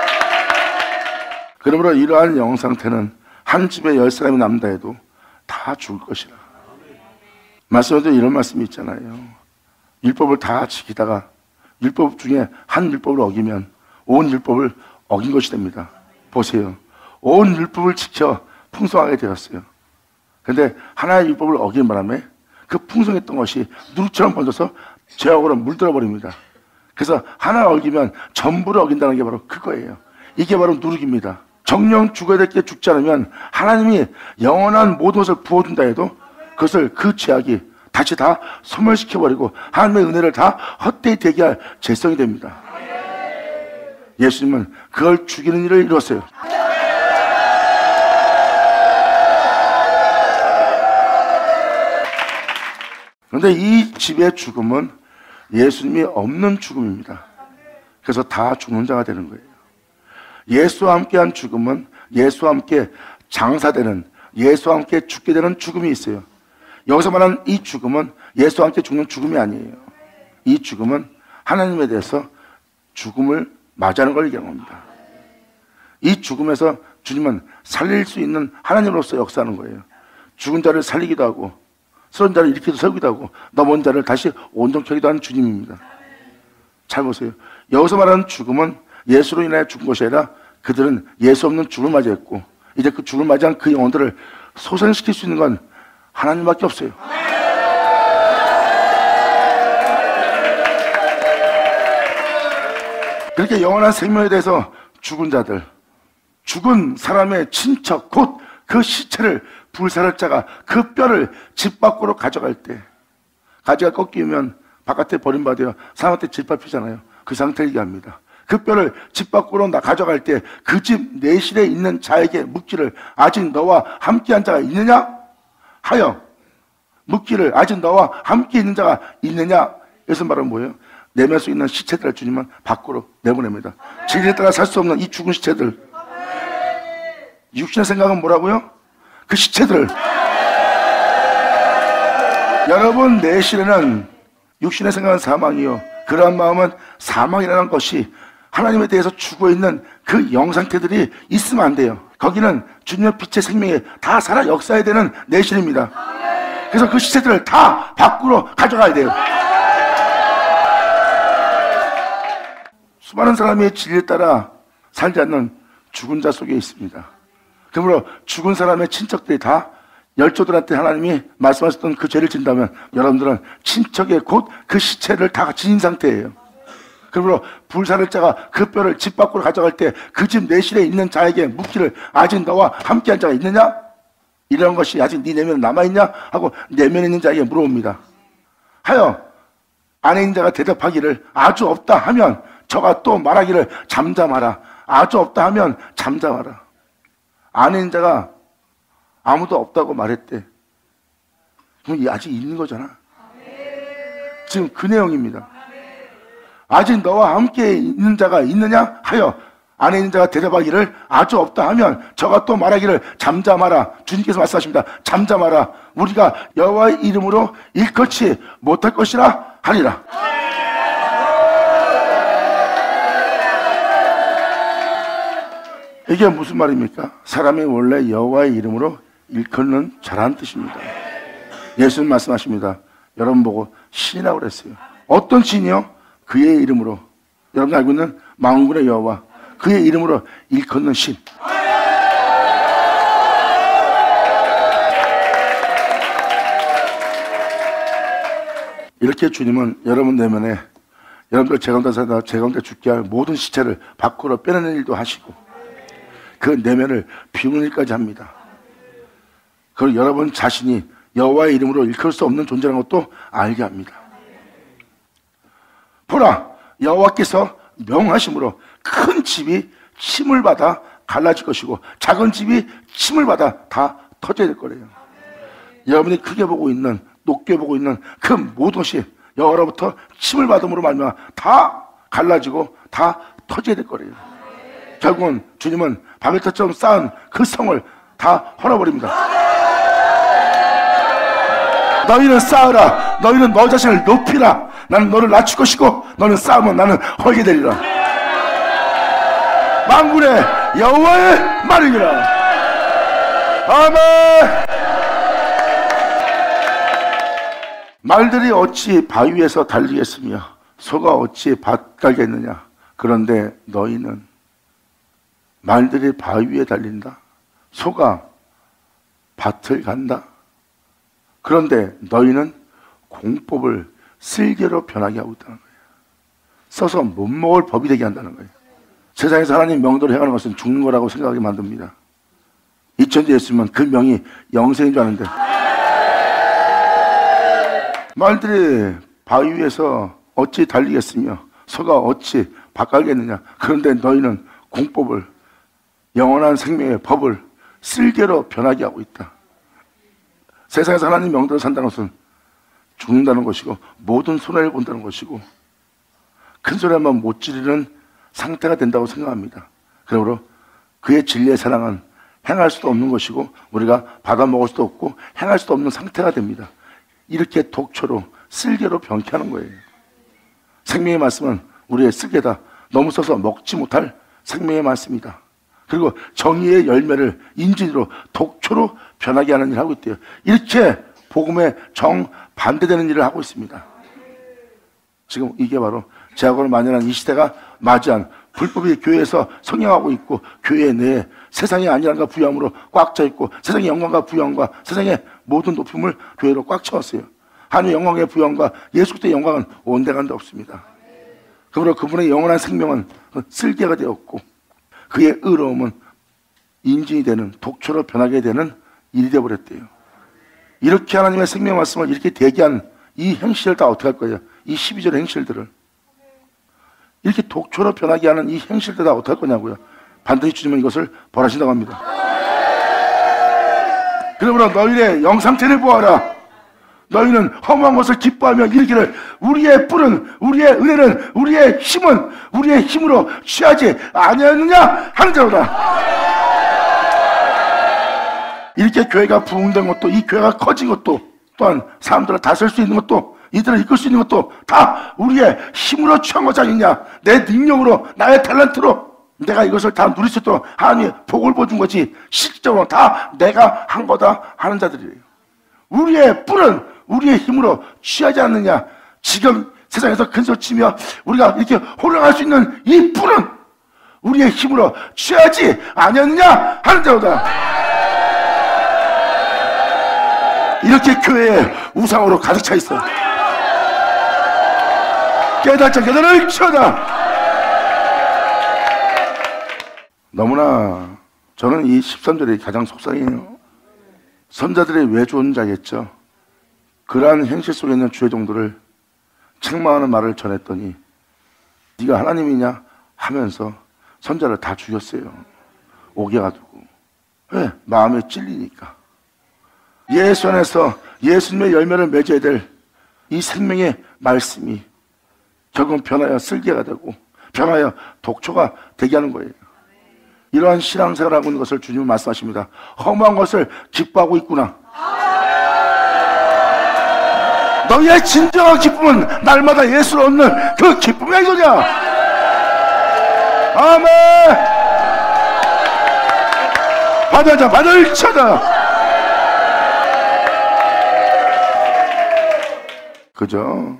그러므로 이러한 영혼 상태는 한 집에 열 사람이 남다 해도 다 죽을 것이라. 말씀에도 이런 말씀이 있잖아요. 율법을 다 지키다가 율법 중에 한 율법을 어기면 온 율법을 어긴 것이 됩니다. 보세요. 온 율법을 지켜 풍성하게 되었어요. 그런데 하나의 율법을 어긴 바람에 그 풍성했던 것이 누룩처럼 번져서 죄악으로 물들어 버립니다. 그래서 하나 어기면 전부를 어긴다는 게 바로 그거예요. 이게 바로 누룩입니다. 정령 죽어야 될 게 죽지 않으면 하나님이 영원한 모든 것을 부어준다 해도 그것을 그 죄악이 다시 다 소멸시켜버리고 하나님의 은혜를 다 헛되이 되게 할 죄성이 됩니다. 예수님은 그걸 죽이는 일을 이루었어요. 그런데 이 집의 죽음은 예수님이 없는 죽음입니다. 그래서 다 죽는 자가 되는 거예요. 예수와 함께한 죽음은 예수와 함께 장사되는, 예수와 함께 죽게 되는 죽음이 있어요. 여기서 말하는 이 죽음은 예수와 함께 죽는 죽음이 아니에요. 이 죽음은 하나님에 대해서 죽음을 맞이하는 걸 얘기합니다. 이 죽음에서 주님은 살릴 수 있는 하나님으로서 역사하는 거예요. 죽은 자를 살리기도 하고 쓰러진 자를 일으키도 세우기도 하고 넘어온 자를 다시 온전케 하기도 하는 주님입니다. 잘 보세요. 여기서 말하는 죽음은 예수로 인해 죽은 것이 아니라 그들은 예수 없는 죽음을 맞이했고 이제 그 죽음을 맞이한 그 영혼들을 소생시킬 수 있는 건 하나님밖에 없어요. 그렇게 영원한 생명에 대해서 죽은 자들, 죽은 사람의 친척 곧 그 시체를 불사를 자가 그 뼈를 집 밖으로 가져갈 때, 가지가 꺾이면 바깥에 버림받아요. 사람한테 짓밟히잖아요. 그 상태를 얘기합니다. 그 뼈를 집 밖으로 나 가져갈 때 그 집 내실에 있는 자에게 묻기를 아직 너와 함께한 자가 있느냐 하여, 묻기를 아직 너와 함께 있는 자가 있느냐. 그래서 말은 뭐예요? 내면 속에 있는 시체들을 주님은 밖으로 내보냅니다. 진리에 따라 살 수 없는 이 죽은 시체들, 육신의 생각은 뭐라고요? 그 시체들. 여러분 내실에는 육신의 생각은 사망이요, 그러한 마음은 사망이라는 것이 하나님에 대해서 죽어있는 그 영상태들이 있으면 안 돼요. 거기는 주님의 빛의 생명에 다 살아 역사해야 되는 내실입니다. 그래서 그 시체들을 다 밖으로 가져가야 돼요. 수많은 사람이 진리에 따라 살지 않는 죽은 자 속에 있습니다. 그러므로 죽은 사람의 친척들이 다 열조들한테 하나님이 말씀하셨던 그 죄를 진다면 여러분들은 친척의 곧 그 시체를 다 지닌 상태예요. 그러므로 불사를 자가 그 뼈를 집 밖으로 가져갈 때 그 집 내실에 있는 자에게 묻기를 아직 너와 함께한 자가 있느냐? 이런 것이 아직 네 내면에 남아있냐? 하고 내면에 있는 자에게 물어봅니다. 하여 안에 있는 자가 대답하기를 아주 없다 하면 저가 또 말하기를 잠잠하라. 아주 없다 하면 잠잠하라. 안에 있는 자가 아무도 없다고 말했대. 그럼 아직 있는 거잖아. 지금 그 내용입니다. 아직 너와 함께 있는 자가 있느냐 하여 안에 있는 자가 대답하기를 아주 없다 하면 저가 또 말하기를 잠잠하라. 주님께서 말씀하십니다. 잠잠하라. 우리가 여호와의 이름으로 일컬지 못할 것이라 하리라. 이게 무슨 말입니까? 사람이 원래 여호와의 이름으로 일컫는 자라는 뜻입니다. 예수님 말씀하십니다. 여러분 보고 신이라고 그랬어요. 어떤 신이요? 그의 이름으로, 여러분 알고 있는 만군의 여호와, 그의 이름으로 일컫는 신. 이렇게 주님은 여러분 내면에 여러분들 제 가운데 살다 제 가운데 죽게 할 모든 시체를 밖으로 빼내는 일도 하시고 그 내면을 비우는 일까지 합니다. 그리고 여러분 자신이 여호와의 이름으로 일컬 수 없는 존재라는 것도 알게 합니다. 보라, 여호와께서 명하심으로 큰 집이 침을 받아 갈라질 것이고 작은 집이 침을 받아 다 터져야 될 거래요. 여러분이 크게 보고 있는, 높게 보고 있는 그 모든 것이 여호와로부터 침을 받음으로 말미암아 다 갈라지고 다 터져야 될 거래요. 결국은 주님은 바벨탑처럼 쌓은 그 성을 다 헐어버립니다. 너희는 쌓으라. 너희는 너 자신을 높이라. 나는 너를 낮출 것이고 너는 쌓으면 나는 헐게 되리라. 만군의 여호와의 말이니라. 아멘. 말들이 어찌 바위 위에서 달리겠으며 소가 어찌 밭 갈겠느냐. 그런데 너희는, 말들이 바위 위에 달린다, 소가 밭을 간다. 그런데 너희는 공법을 쓸개로 변하게 하고 있다는 거예요. 써서 못 먹을 법이 되게 한다는 거예요. 세상에서 하나님 명도를 행하는 것은 죽는 거라고 생각하게 만듭니다. 이천 뒤에 있으면 그 명이 영생인 줄 아는데 말들이 바위 위에서 어찌 달리겠으며 소가 어찌 밭갈겠느냐. 그런데 너희는 공법을, 영원한 생명의 법을 쓸개로 변하게 하고 있다. 세상에서 하나님 명대로 산다는 것은 죽는다는 것이고 모든 손해를 본다는 것이고 큰 소리만 못 지르는 상태가 된다고 생각합니다. 그러므로 그의 진리의 사랑은 행할 수도 없는 것이고 우리가 받아먹을 수도 없고 행할 수도 없는 상태가 됩니다. 이렇게 독초로 쓸개로 변케 하는 거예요. 생명의 말씀은 우리의 쓸개다. 너무 써서 먹지 못할 생명의 말씀이다. 그리고 정의의 열매를 인진으로 독초로 변하게 하는 일을 하고 있대요. 이렇게 복음에 정반대되는 일을 하고 있습니다. 지금 이게 바로 제약으로 만연한 이 시대가 맞이한 불법이 교회에서 성행하고 있고 교회 내에 세상의 안일함과 부유함으로 꽉 차 있고 세상의 영광과 부유함과 세상의 모든 높임을 교회로 꽉 채웠어요. 하나님의 영광의 부유함과 예수 그리스도의 영광은 온데간데 없습니다. 그러므로 그분의 영원한 생명은 쓸개가 되었고 그의 의로움은 인진이 되는 독초로 변하게 되는 일이 되어버렸대요. 이렇게 하나님의 생명 말씀을 이렇게 대기한 이 행실을 다 어떻게 할 거예요? 이 십이 절의 행실들을 이렇게 독초로 변하게 하는 이 행실들 다 어떻게 할 거냐고요? 반드시 주님은 이것을 벌하신다고 합니다. 그러므로 너희의 영상태를 보아라. 너희는 허무한 것을 기뻐하며 이르기를 우리의 뿔은, 우리의 은혜는, 우리의 힘은 우리의 힘으로 취하지 아니하느냐 하는 자로다. 이렇게 교회가 부흥된 것도, 이 교회가 커진 것도, 또한 사람들을 다스릴 수 있는 것도, 이들을 이끌 수 있는 것도 다 우리의 힘으로 취한 것이 아니냐. 내 능력으로, 나의 탤런트로 내가 이것을 다 누릴 수 있도록 하나님이 복을 보여준 거지 실질적으로 다 내가 한 거다 하는 자들이에요. 우리의 뿔은 우리의 힘으로 취하지 않느냐. 지금 세상에서 큰소리치며 우리가 이렇게 호령할 수 있는 이 뿔은 우리의 힘으로 취하지 아니었느냐 하는 자로다. 이렇게 교회에 우상으로 가득 차 있어. 깨닫자 깨달을 치워다. 너무나 저는 이 십삼 절이 가장 속상해요. 선자들의 외조원자겠죠. 그러한 행실 속에 있는 주의 종들을 책망하는 말을 전했더니 네가 하나님이냐 하면서 선자를 다 죽였어요. 오게가두고. 왜? 마음에 찔리니까. 예수 안에서 예수님의 열매를 맺어야 될 이 생명의 말씀이 결국은 변하여 쓸개가 되고 변하여 독초가 되게 하는 거예요. 이러한 신앙생활을 하고 있는 것을 주님은 말씀하십니다. 허무한 것을 기뻐하고 있구나. 너희의 진정한 기쁨은 날마다 예수를 얻는 그 기쁨이 이거냐. 아멘. 받아자 받을 차다. 그죠?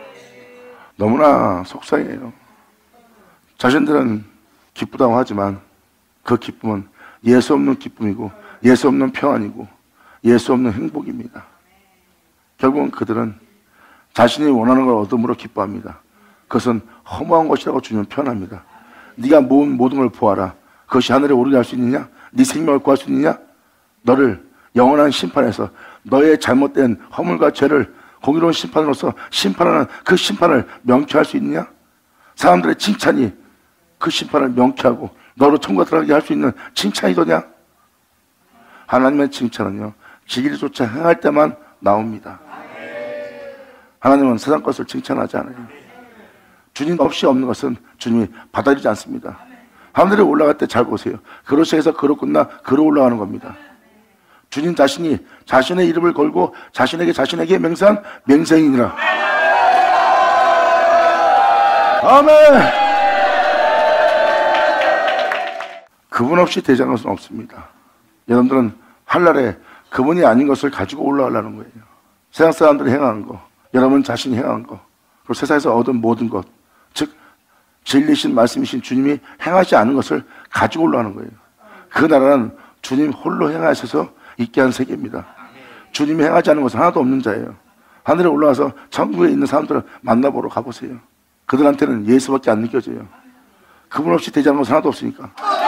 너무나 속상해요. 자신들은 기쁘다고 하지만 그 기쁨은 예수 없는 기쁨이고 예수 없는 평안이고 예수 없는 행복입니다. 결국은 그들은 자신이 원하는 걸 얻음으로 기뻐합니다. 그것은 허무한 것이라고 주님은 표현합니다. 네가 모은 모든 걸 보아라. 그것이 하늘에 오르게 할 수 있느냐? 네 생명을 구할 수 있느냐? 너를 영원한 심판에서 너의 잘못된 허물과 죄를 공의로운 심판으로서 심판하는 그 심판을 명쾌할 수 있느냐? 사람들의 칭찬이 그 심판을 명쾌하고 너로 천국에 들어가게 할 수 있는 칭찬이더냐? 하나님의 칭찬은요, 지기를조차 행할 때만 나옵니다. 하나님은 세상 것을 칭찬하지 않아요. 주님 없이 없는 것은 주님이 받아들이지 않습니다. 하늘에 올라갈 때 잘 보세요. 그로시에서 그로 끝나 그로 올라가는 겁니다. 주님 자신이 자신의 이름을 걸고 자신에게 자신에게 맹세한 맹세인이라. 아멘. 그분 없이 되지 않을 수는 없습니다. 여러분들은 한날에 그분이 아닌 것을 가지고 올라가려는 거예요. 세상 사람들이 행하는 거, 여러분 자신이 행하는 거, 그리고 세상에서 얻은 모든 것, 즉 진리신 말씀이신 주님이 행하지 않은 것을 가지고 올라가는 거예요. 그 나라는 주님 홀로 행하셔서 있게 한 세계입니다. 주님이 행하지 않은 것은 하나도 없는 자예요. 하늘에 올라가서 천국에 있는 사람들을 만나보러 가보세요. 그들한테는 예수밖에 안 느껴져요. 그분 없이 되지 않은 것은 하나도 없으니까.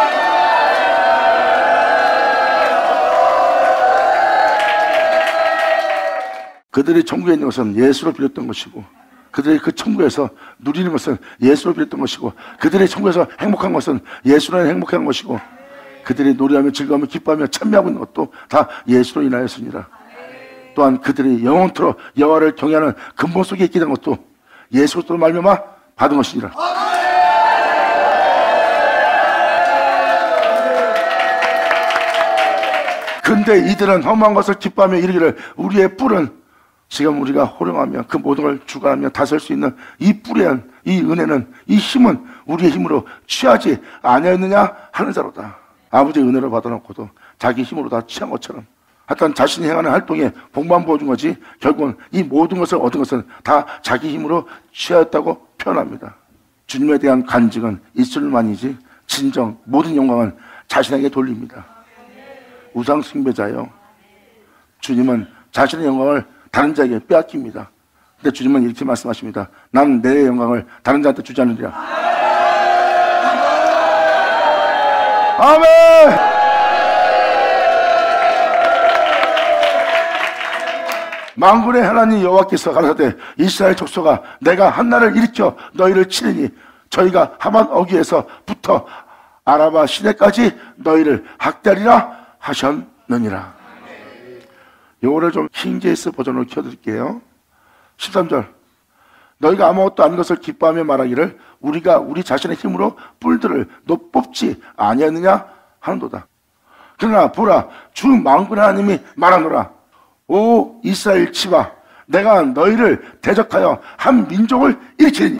그들이 천국에 있는 것은 예수로 빌었던 것이고, 그들이 그 천국에서 누리는 것은 예수로 빌었던 것이고, 그들이 천국에서 행복한 것은 예수로 행복한 것이고, 그들이 노래하며 즐거워하며 기뻐하며 찬미하고 있는 것도 다 예수로 인하였으니라. 또한 그들이 영원토록 여호와를 경외하는 근본 속에 있게 된 것도 예수로 말미암아 받은 것이니라. 근데 이들은 험한 것을 기뻐하며 이르기를 우리의 뿔은, 지금 우리가 호령하며 그 모든 걸 주관하며 다스릴 수 있는 이 뿔의 이 은혜는, 이 힘은 우리의 힘으로 취하지 아니하였느냐 하는 자로다. 아버지의 은혜를 받아놓고도 자기 힘으로 다 취한 것처럼, 하여튼 자신이 행하는 활동에 복만 부어준 거지 결국은 이 모든 것을 얻은 것은 다 자기 힘으로 취하였다고 표현합니다. 주님에 대한 간증은 입술만이지 진정 모든 영광은 자신에게 돌립니다. 우상 숭배자요, 주님은 자신의 영광을 다른 자에게 빼앗깁니다. 근데 주님은 이렇게 말씀하십니다. 난 내 영광을 다른 자한테 주지 않으리라. 아멘. 만군의 하나님 여호와께서 가라사대 이스라엘 족속아, 내가 한나를 일으켜 너희를 치리니 저희가 하만 어귀에서부터 아라바 시내까지 너희를 학대하리라 하셨느니라. 요거를 좀 킹제이스 버전으로 켜드릴게요. 십삼 절, 너희가 아무것도 아닌 것을 기뻐하며 말하기를 우리가 우리 자신의 힘으로 뿔들을 너 뽑지 아니하느냐 하는도다. 그러나 보라, 주 만군의 하나님이 말하노라. 오 이스라엘 집아, 내가 너희를 대적하여 한 민족을 일으키리니.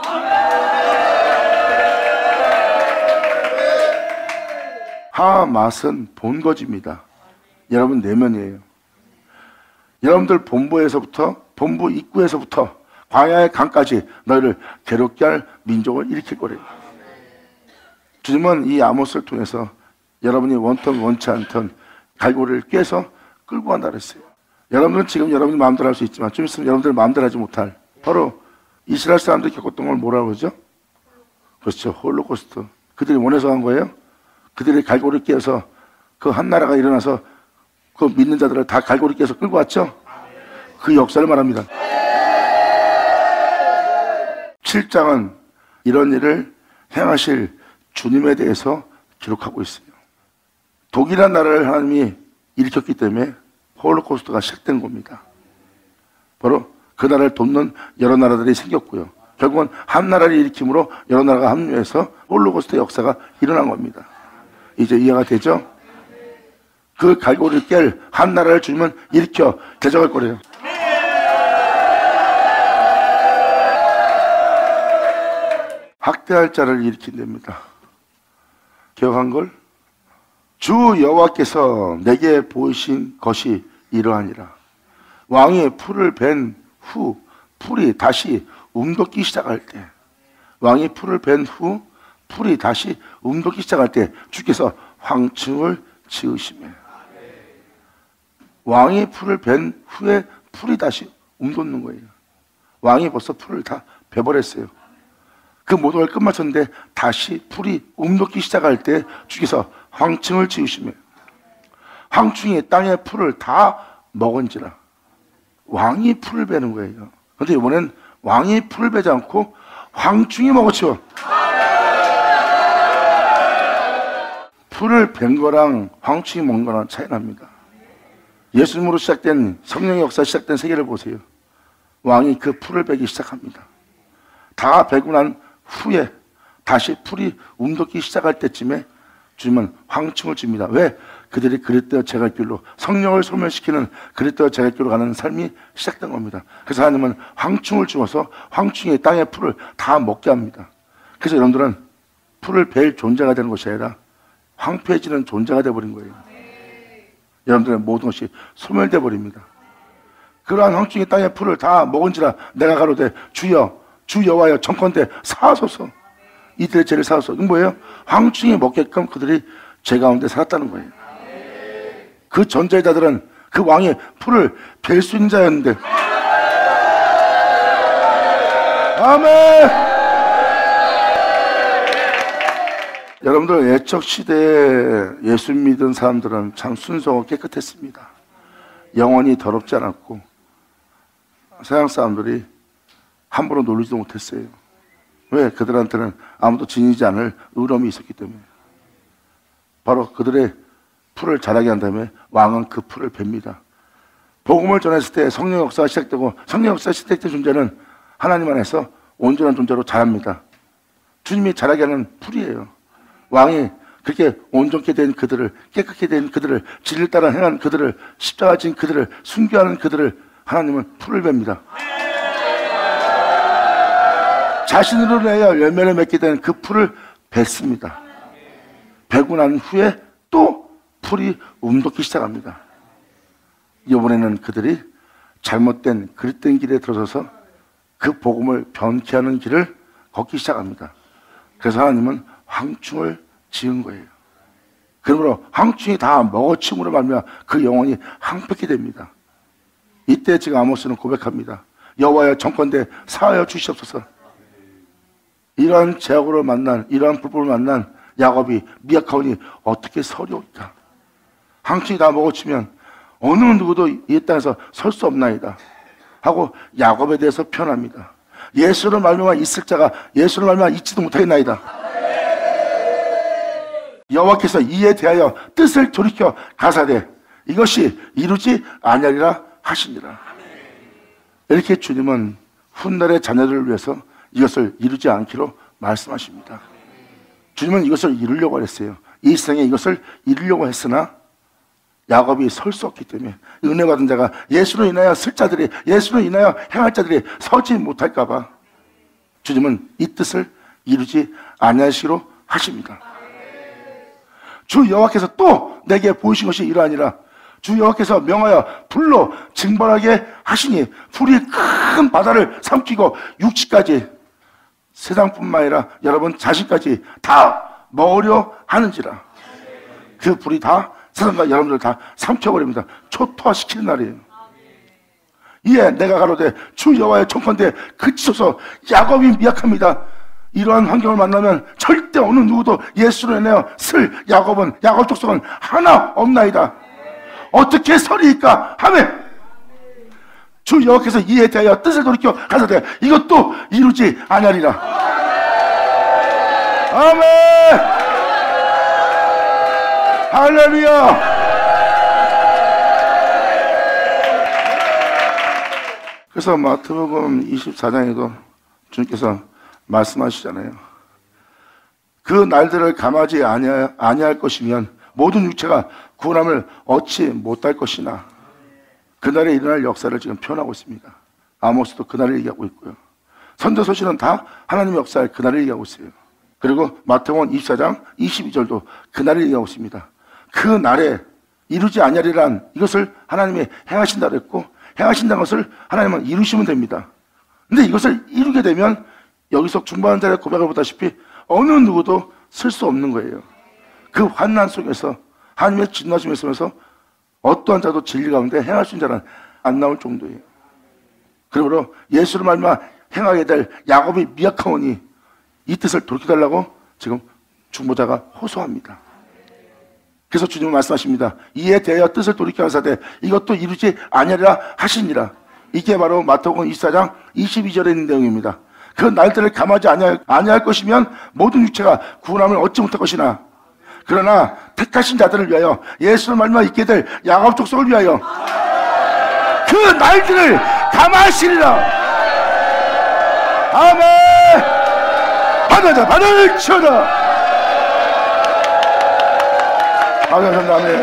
하맛은 본거지입니다. 여러분 내면이에요. 여러분들 본부에서부터, 본부 입구에서부터 광야의 강까지 너희를 괴롭게 할 민족을 일으킬 거래요. 주님은 이 아모스를 통해서 여러분이 원턴 원치 않던 갈고리를 꿰서 끌고 간다 그랬어요. 여러분은 지금 여러분이 마음대로 할 수 있지만 좀 있으면 여러분들 마음대로 하지 못할, 바로 이스라엘 사람들이 겪었던 걸 뭐라고 그러죠? 그렇죠, 홀로코스트. 그들이 원해서 한 거예요. 그들이 갈고리를 꿰서 그 한 나라가 일어나서 그 믿는 자들을 다 갈고리 꿰서 끌고 왔죠. 그 역사를 말합니다. 칠 장은 이런 일을 행하실 주님에 대해서 기록하고 있어요. 독일이라는 나라를 하나님이 일으켰기 때문에 홀로코스트가 시작된 겁니다. 바로 그 나라를 돕는 여러 나라들이 생겼고요. 결국은 한 나라를 일으킴으로 여러 나라가 합류해서 홀로코스트 역사가 일어난 겁니다. 이제 이해가 되죠? 그 갈고리를 깰 한 나라를 주님은 일으켜 대적할 거래요. 학대할 자를 일으킨답니다. 기억한 걸? 주 여호와께서 내게 보이신 것이 이러하니라. 왕이 풀을 벤 후 풀이 다시 움돋기 시작할 때, 왕이 풀을 벤 후 풀이 다시 움돋기 시작할 때 주께서 황충을 지으시며, 왕이 풀을 벤 후에 풀이 다시 움돋는 거예요. 왕이 벌써 풀을 다 베버렸어요. 그 모든 걸 끝마쳤는데 다시 풀이 움돋기 시작할 때 주께서 황충을 지으시며, 황충이 땅의 풀을 다 먹은지라. 왕이 풀을 베는 거예요. 그런데 이번엔 왕이 풀을 베지 않고 황충이 먹었죠. 풀을 벤 거랑 황충이 먹은 거랑 차이 납니다. 예수님으로 시작된, 성령의 역사 시작된 세계를 보세요. 왕이 그 풀을 베기 시작합니다. 다 베고 난 후에 다시 풀이 움돋기 시작할 때쯤에 주님은 황충을 줍니다. 왜? 그들이 그릇되어 제갈 길로, 성령을 소멸시키는 그릇되어 제갈 길로 가는 삶이 시작된 겁니다. 그래서 하나님은 황충을 주어서 황충이 땅의 풀을 다 먹게 합니다. 그래서 여러분들은 풀을 벨 존재가 되는 것이 아니라 황폐해지는 존재가 되어버린 거예요. 여러분들의 모든 것이 소멸되어 버립니다. 그러한 황충이 땅의 풀을 다 먹은지라 내가 가로되 주여 주 여호와여 청컨대 사하소서. 이들의 죄를 사하소서. 이건 뭐예요? 황충이 먹게끔 그들이 죄 가운데 살았다는 거예요. 그 전제자들은 그 왕이 풀을 벨 수 있는 자였는데, 아멘. 여러분들 애척 시대에 예수 믿은 사람들은 참 순수하고 깨끗했습니다. 영혼이 더럽지 않았고 서양 사람들이 함부로 놀리지도 못했어요. 왜? 그들한테는 아무도 지니지 않을 의로움이 있었기 때문에. 바로 그들의 풀을 자라게 한 다음에 왕은 그 풀을 뱀니다. 복음을 전했을 때 성령 역사가 시작되고, 성령 역사가 시작된 존재는 하나님 안에서 온전한 존재로 자랍니다. 주님이 자라게 하는 풀이에요. 왕이 그렇게 온전케 된 그들을, 깨끗게 된 그들을, 진리를 따라 행한 그들을, 십자가 진 그들을, 순교하는 그들을 하나님은 풀을 뱀니다. 자신으로 내어 열매를 맺게 된 그 풀을 뱉습니다. 베고 난 후에 또 풀이 움돋기 시작합니다. 이번에는 그들이 잘못된 그릇된 길에 들어서서 그 복음을 변케 하는 길을 걷기 시작합니다. 그래서 하나님은 황충을 지은 거예요. 그러므로 황충이 다 먹어침으로 말미암아 그 영혼이 황폐케 됩니다. 이때 지금 아모스는 고백합니다. 여호와여 정컨대 사하여 주시옵소서. 이러한 제약으로 만난, 이러한 불법을 만난 야곱이 미약하오니 어떻게 서리오까. 황충이 다 먹어치면 어느 누구도 이 땅에서 설 수 없나이다 하고 야곱에 대해서 표현합니다. 예수를 말미암아 있을 자가 예수를 말미암아 있지도 못하겠나이다. 여호와께서 이에 대하여 뜻을 돌이켜 가사되 이것이 이루지 아니하리라 하시니라. 이렇게 주님은 훗날의 자녀들을 위해서 이것을 이루지 않기로 말씀하십니다. 주님은 이것을 이루려고 했어요. 이 생에 이것을 이루려고 했으나 야곱이 설 수 없기 때문에, 은혜 받은 자가 예수로 인하여 쓸 자들이, 예수로 인하여 행할 자들이 서지 못할까 봐 주님은 이 뜻을 이루지 아니하시기로 하십니다. 주 여호와께서 또 내게 보이신 것이 이러하니라. 주 여호와께서 명하여 불로 징벌하게 하시니 불이 큰 바다를 삼키고 육지까지, 세상뿐만 아니라 여러분 자신까지 다 먹으려 하는지라. 그 불이 다 세상과 여러분들 다 삼켜버립니다. 초토화시키는 날이에요. 이에 내가 가로되 주 여호와의 청컨대 그치소서. 야곱이 미약합니다. 이러한 환경을 만나면 절대 어느 누구도 예수로 인하여 쓸 야곱은, 야곱 족속은 하나 없나이다. 어떻게 서리이까 하매 주 여호와께서 이에 대하여 뜻을 돌이켜 가사되 이것도 이루지 아니하리라. 아멘. 할렐루야. 그래서 마태복음 이십사 장에도 주님께서 말씀하시잖아요. 그 날들을 감하지 아니하, 아니할 것이면 모든 육체가 구원함을 얻지 못할 것이나. 그날에 일어날 역사를 지금 표현하고 있습니다. 아모스도 그날을 얘기하고 있고요. 선지서신은 다 하나님의 역사를 그날을 얘기하고 있어요. 그리고 마태복음 이십사 장 이십이 절도 그날을 얘기하고 있습니다. 그 날에 이루지 아니하리란 이것을 하나님이 행하신다 그랬고, 행하신다는 것을 하나님은 이루시면 됩니다. 근데 이것을 이루게 되면 여기서 중반한 자리에 고백을 보다시피 어느 누구도 쓸 수 없는 거예요. 그 환난 속에서 하나님의 진노하심에 있으면서 어떠한 자도 진리 가운데 행할 수 있는 자는 안 나올 정도예요. 그러므로 예수를 말미암아 행하게 될 야곱이 미약하오니 이 뜻을 돌이켜달라고 지금 중보자가 호소합니다. 그래서 주님은 말씀하십니다. 이에 대하여 뜻을 돌이켜 하사되 이것도 이루지 아니하리라 하시니라. 이게 바로 마태복음 이십사 장 이십이 절에 있는 내용입니다. 그 날들을 감하지 아니할, 아니할 것이면 모든 육체가 구원함을 얻지 못할 것이나, 그러나 택하신 자들을 위하여 예수를 말미암아 있게 될 야곱 족속을 위하여 그 날들을 감하시리라. 아멘. 받아자 받아를 치워라. 아멘. 아멘.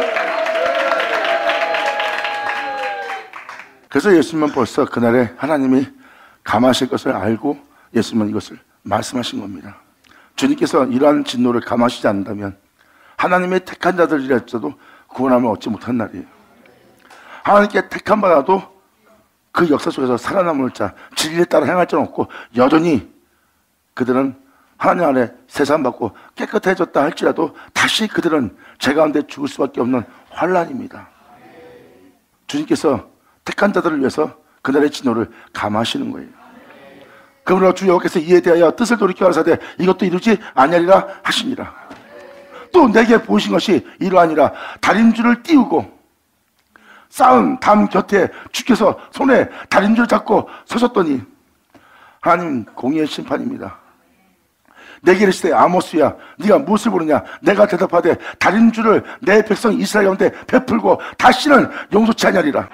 그래서 예수님은 벌써 그날에 하나님이 감하실 것을 알고 예수님은 이것을 말씀하신 겁니다. 주님께서 이러한 진노를 감하시지 않는다면 하나님의 택한 자들이라도 구원함을 얻지 못한 날이에요. 하나님께 택한 받아도 그 역사 속에서 살아남을 자, 진리에 따라 행할 자는 없고 여전히 그들은 하나님 안에 세상받고 깨끗해졌다 할지라도 다시 그들은 죄 가운데 죽을 수밖에 없는 환난입니다. 주님께서 택한 자들을 위해서 그날의 진노를 감하시는 거예요. 그러므로 주 여호와께서 이에 대하여 뜻을 돌이켜 하사되 이것도 이루지 아니하리라 하시니라. 또 내게 보이신 것이 이러하니라. 다림줄을 띄우고 쌓은 담 곁에 주께서 손에 다림줄을 잡고 서셨더니 하나님 공의의 심판입니다. 내게 이르시되 아모스야 네가 무엇을 보느냐. 내가 대답하되 다림줄을 내 백성 이스라엘 가운데 베풀고 다시는 용서치 아니하리라.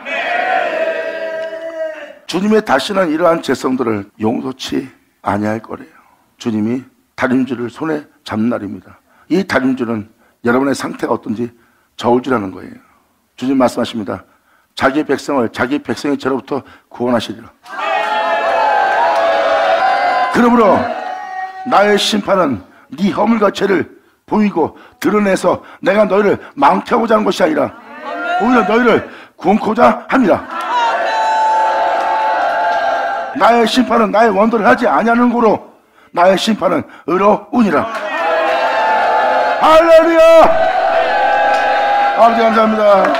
주님의 다시는 이러한 죄성들을 용서치 아니할 거래요. 주님이 다림줄을 손에 잡는 날입니다. 이 다림줄은 여러분의 상태가 어떤지 저울질하는 거예요. 주님 말씀하십니다. 자기 백성을 자기 백성의 죄로부터 구원하시리라. 그러므로 나의 심판은 네 허물과 죄를 보이고 드러내서 내가 너희를 망태하고자 하는 것이 아니라 오히려 너희를 구원코자 함이라. 나의 심판은 나의 원도를 하지 아니하는 고로 나의 심판은 의로우니라. 할렐루야. 아버지 감사합니다.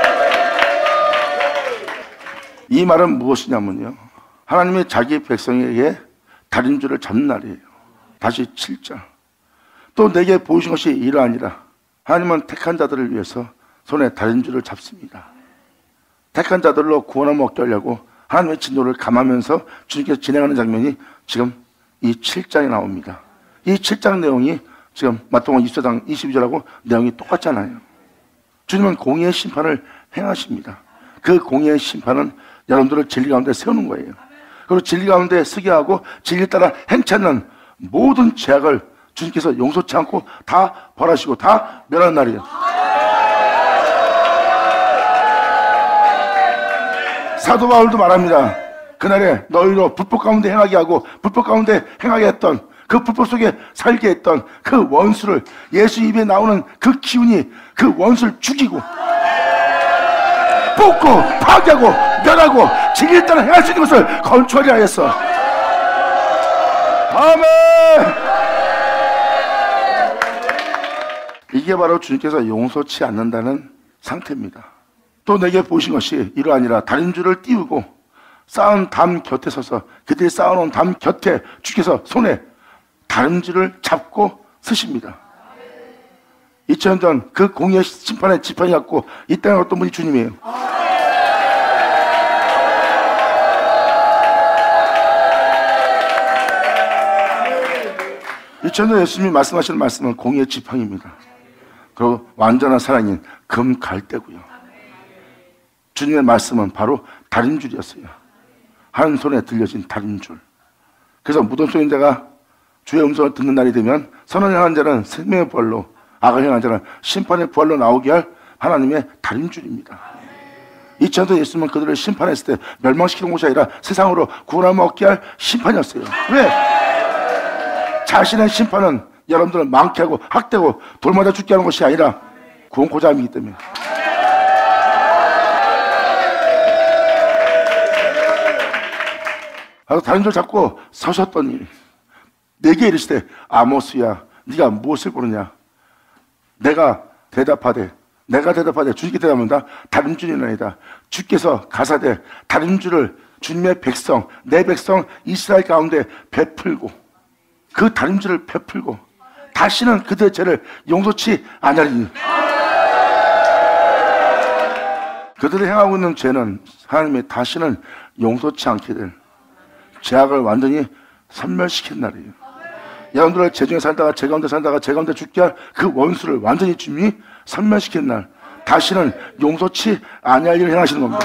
이 말은 무엇이냐면요, 하나님이 자기 백성에게 다림줄을 잡는 날이에요. 다시 칠 절. 또 내게 보이신 것이 이러하니라. 하나님은 택한 자들을 위해서 손에 다림줄을 잡습니다. 택한 자들로 구원을 얻게 하려고 하나님의 진노를 감하면서 주님께서 진행하는 장면이 지금 이 칠 장에 나옵니다. 이 칠 장 내용이 지금 마태복음 이십사 장 이십이 절하고 내용이 똑같잖아요. 주님은 공의의 심판을 행하십니다. 그 공의의 심판은 여러분들을 진리 가운데 세우는 거예요. 그리고 진리 가운데 서게 하고 진리 따라 행치 않는 모든 죄악을 주님께서 용서치 않고 다 벌하시고 다 멸하는 날이에요. 사도 바울도 말합니다. 그날에 너희로 불법 가운데 행하게 하고 불법 가운데 행하게 했던 그 불법 속에 살게 했던 그 원수를, 예수 입에 나오는 그 기운이 그 원수를 죽이고 뽑고 파괴하고 멸하고 진리에 따라 행할 수 있는 것을 건축하리라 했어. 아멘. 이게 바로 주님께서 용서치 않는다는 상태입니다. 또 내게 보이신 것이 이러하니라. 다림줄을 띄우고 쌓은 담 곁에 서서 그들이 쌓아놓은 담 곁에 주께서 손에 다림줄을 잡고 서십니다. 이천 년 전 그 공의의 심판의 지팡이 갖고 이 땅에 어떤 분이 주님이에요. 이천 년 예수님이 말씀하시는 말씀은 공의의 지팡이입니다. 그리고 완전한 사랑인 금 갈대고요. 주님의 말씀은 바로 다림줄이었어요. 한 손에 들려진 다림줄. 그래서 무덤 속인 자가 주의 음성을 듣는 날이 되면 선을 향한 자는 생명의 부활로, 악을 향한 자는 심판의 부활로 나오게 할 하나님의 다림줄입니다. 이천 년 전 예수님은 그들을 심판했을 때 멸망시키는 것이 아니라 세상으로 구원함을 얻게 할 심판이었어요. 왜? 자신의 심판은 여러분들을 망케 하고 학대고 돌맞아 죽게 하는 것이 아니라 구원코자 함이기 때문에. 그래서 다림줄 잡고 서셨더니 내게 이르시되 아모스야 네가 무엇을 보느냐. 내가 대답하되 내가 대답하되 주님께 대답합니다. 다림줄이나이다. 주께서 가사되 다림줄을 주님의 백성 내 백성 이스라엘 가운데 베풀고 그 다림줄을 베풀고 다시는 그들의 죄를 용서치 아니하리니. 그들이 행하고 있는 죄는 하나님이 다시는 용서치 않게 될 죄악을 완전히 섬멸시킨 날이에요. 여러분들을 죄 중에 살다가 죄 가운데 살다가 죄 가운데 죽게 할 그 원수를 완전히 주님이 섬멸시킨 날, 다시는 용서치 아니할 일을 행하시는 겁니다.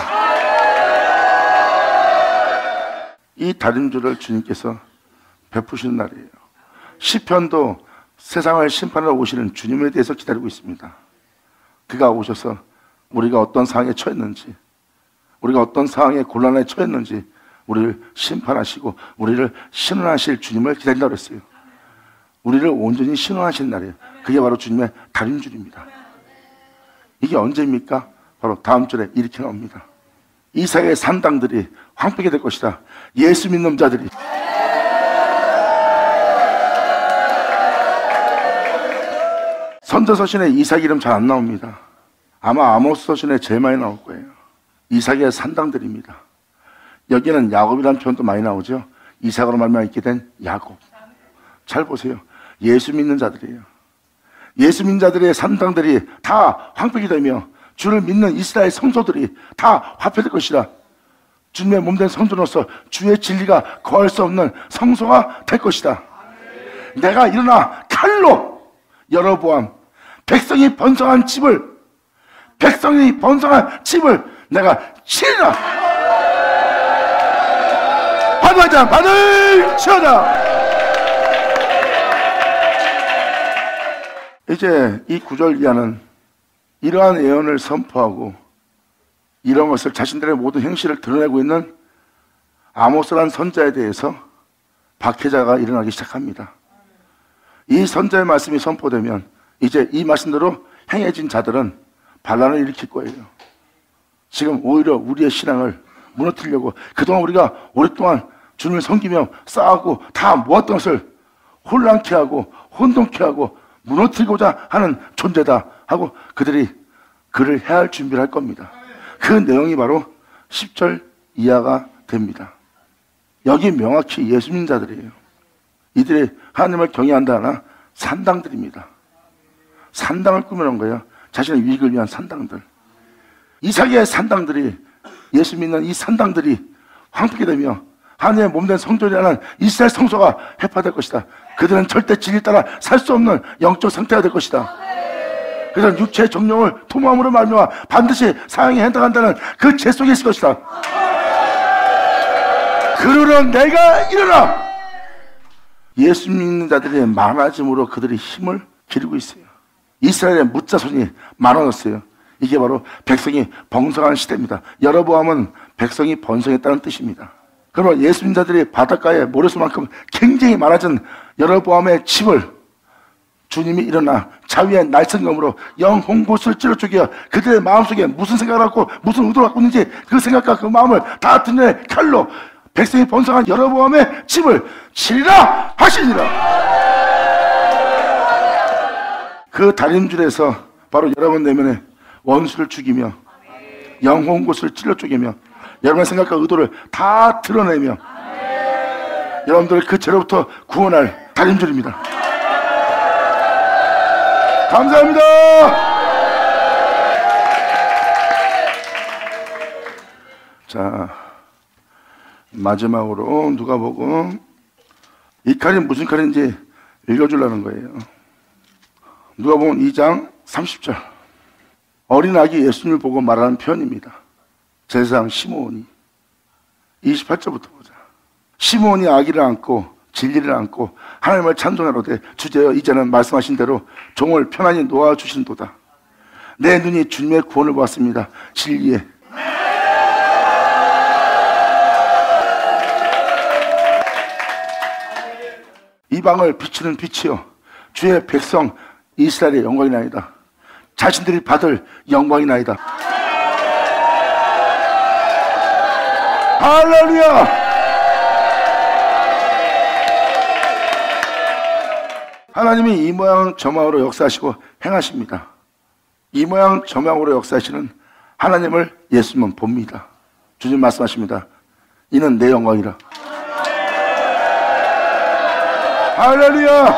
이 다림줄을 주님께서 베푸시는 날이에요. 시편도 세상을 심판하러 오시는 주님에 대해서 기다리고 있습니다. 그가 오셔서 우리가 어떤 상황에 처했는지, 우리가 어떤 상황에 곤란에 처했는지 우리를 심판하시고 우리를 신원하실 주님을 기다린다고 했어요. 우리를 온전히 신원하실 날이에요. 그게 바로 주님의 다림줄입니다. 이게 언제입니까? 바로 다음 절에 이렇게 나옵니다. 이삭의 산당들이 황폐게 될 것이다. 예수 믿는 자들이 선지서신에 이삭 이름 잘 안 나옵니다. 아마 아모스 서신에 제일 많이 나올 거예요. 이삭의 산당들입니다. 여기는 야곱이라는 표현도 많이 나오죠. 이삭으로 말미암아 있게 된 야곱. 잘 보세요. 예수 믿는 자들이에요. 예수 믿는 자들의 산당들이 다 황폐게 되며 주를 믿는 이스라엘 성도들이 다 화폐될 것이다. 주님의 몸된 성도로서 주의 진리가 거할 수 없는 성소가 될 것이다. 내가 일어나 칼로 여로보암 백성이 번성한 집을 백성이 번성한 집을 내가 치리라. 받아자 받을 치어다. 이제 이 구절 이하는 이러한 예언을 선포하고 이런 것을 자신들의 모든 행실을 드러내고 있는 아모스라는 선자에 대해서 박해자가 일어나기 시작합니다. 이 선자의 말씀이 선포되면 이제 이 말씀대로 행해진 자들은 반란을 일으킬 거예요. 지금 오히려 우리의 신앙을 무너뜨리려고 그동안 우리가 오랫동안 주님을 섬기며 싸우고 다 모았던 것을 혼란케 하고 혼돈케 하고 무너뜨리고자 하는 존재다 하고 그들이 그를 해할 준비를 할 겁니다. 그 내용이 바로 십 절 이하가 됩니다. 여기 명확히 예수 믿는 자들이에요. 이들이 하나님을 경외한다 하나 산당들입니다. 산당을 꾸며놓은 거예요. 자신의 유익을 위한 산당들. 이삭의 산당들이, 예수 믿는 이 산당들이 황폐게 되며 하나님의 몸된 성전이라는 이스라엘 성소가 해파될 것이다. 그들은 절대 진리 따라 살 수 없는 영적 상태가 될 것이다. 그래서 육체의 정령을 도모함으로 말미암아 반드시 사형에 해당한다는 그 죄 속에 있을 것이다. 그러러 내가 일어나. 예수 믿는 자들이 많아짐으로 그들이 힘을 기르고 있어요. 이스라엘의 무자손이 많아졌어요. 이게 바로 백성이 번성한 시대입니다. 여로보암은 백성이 번성했다는 뜻입니다. 그러면 예수 믿는 자들이 바닷가에 모래수만큼 굉장히 많아진 여로보암의 집을 주님이 일어나 자위의 날성검으로 영홍보수를 찔러 죽여 그들의 마음속에 무슨 생각을 갖고 무슨 의도를 갖고 있는지 그 생각과 그 마음을 다 드러내 칼로 백성이 번성한 여로보암의 집을 치리라 하시니라. 그 다림줄에서 바로 여러분 내면에 원수를 죽이며 영홍보수를 찔러 죽이며 여러분의 생각과 의도를 다 드러내며 여러분들을 그 죄로부터 구원할 다림줄입니다. 감사합니다. 자, 마지막으로 누가복음 이 칼이 무슨 칼인지 읽어주려는 거예요. 누가복음 이 장 삼십 절. 어린 아기 예수님을 보고 말하는 표현입니다. 제사장 시므온이. 이십팔 절부터 보자. 시므온이 아기를 안고 진리를 안고 하나님을 찬송하로되 주제여 이제는 말씀하신 대로 종을 편안히 놓아주신도다. 내 눈이 주님의 구원을 보았습니다. 진리에 이방을 비추는 빛이요 주의 백성 이스라엘의 영광이나이다. 자신들이 받을 영광이나이다. 할렐루야. 하나님이 이 모양 저 모양으로 역사하시고 행하십니다. 이 모양 저 모양으로 역사하시는 하나님을 예수님은 봅니다. 주님 말씀하십니다. 이는 내 영광이라. 할렐루야.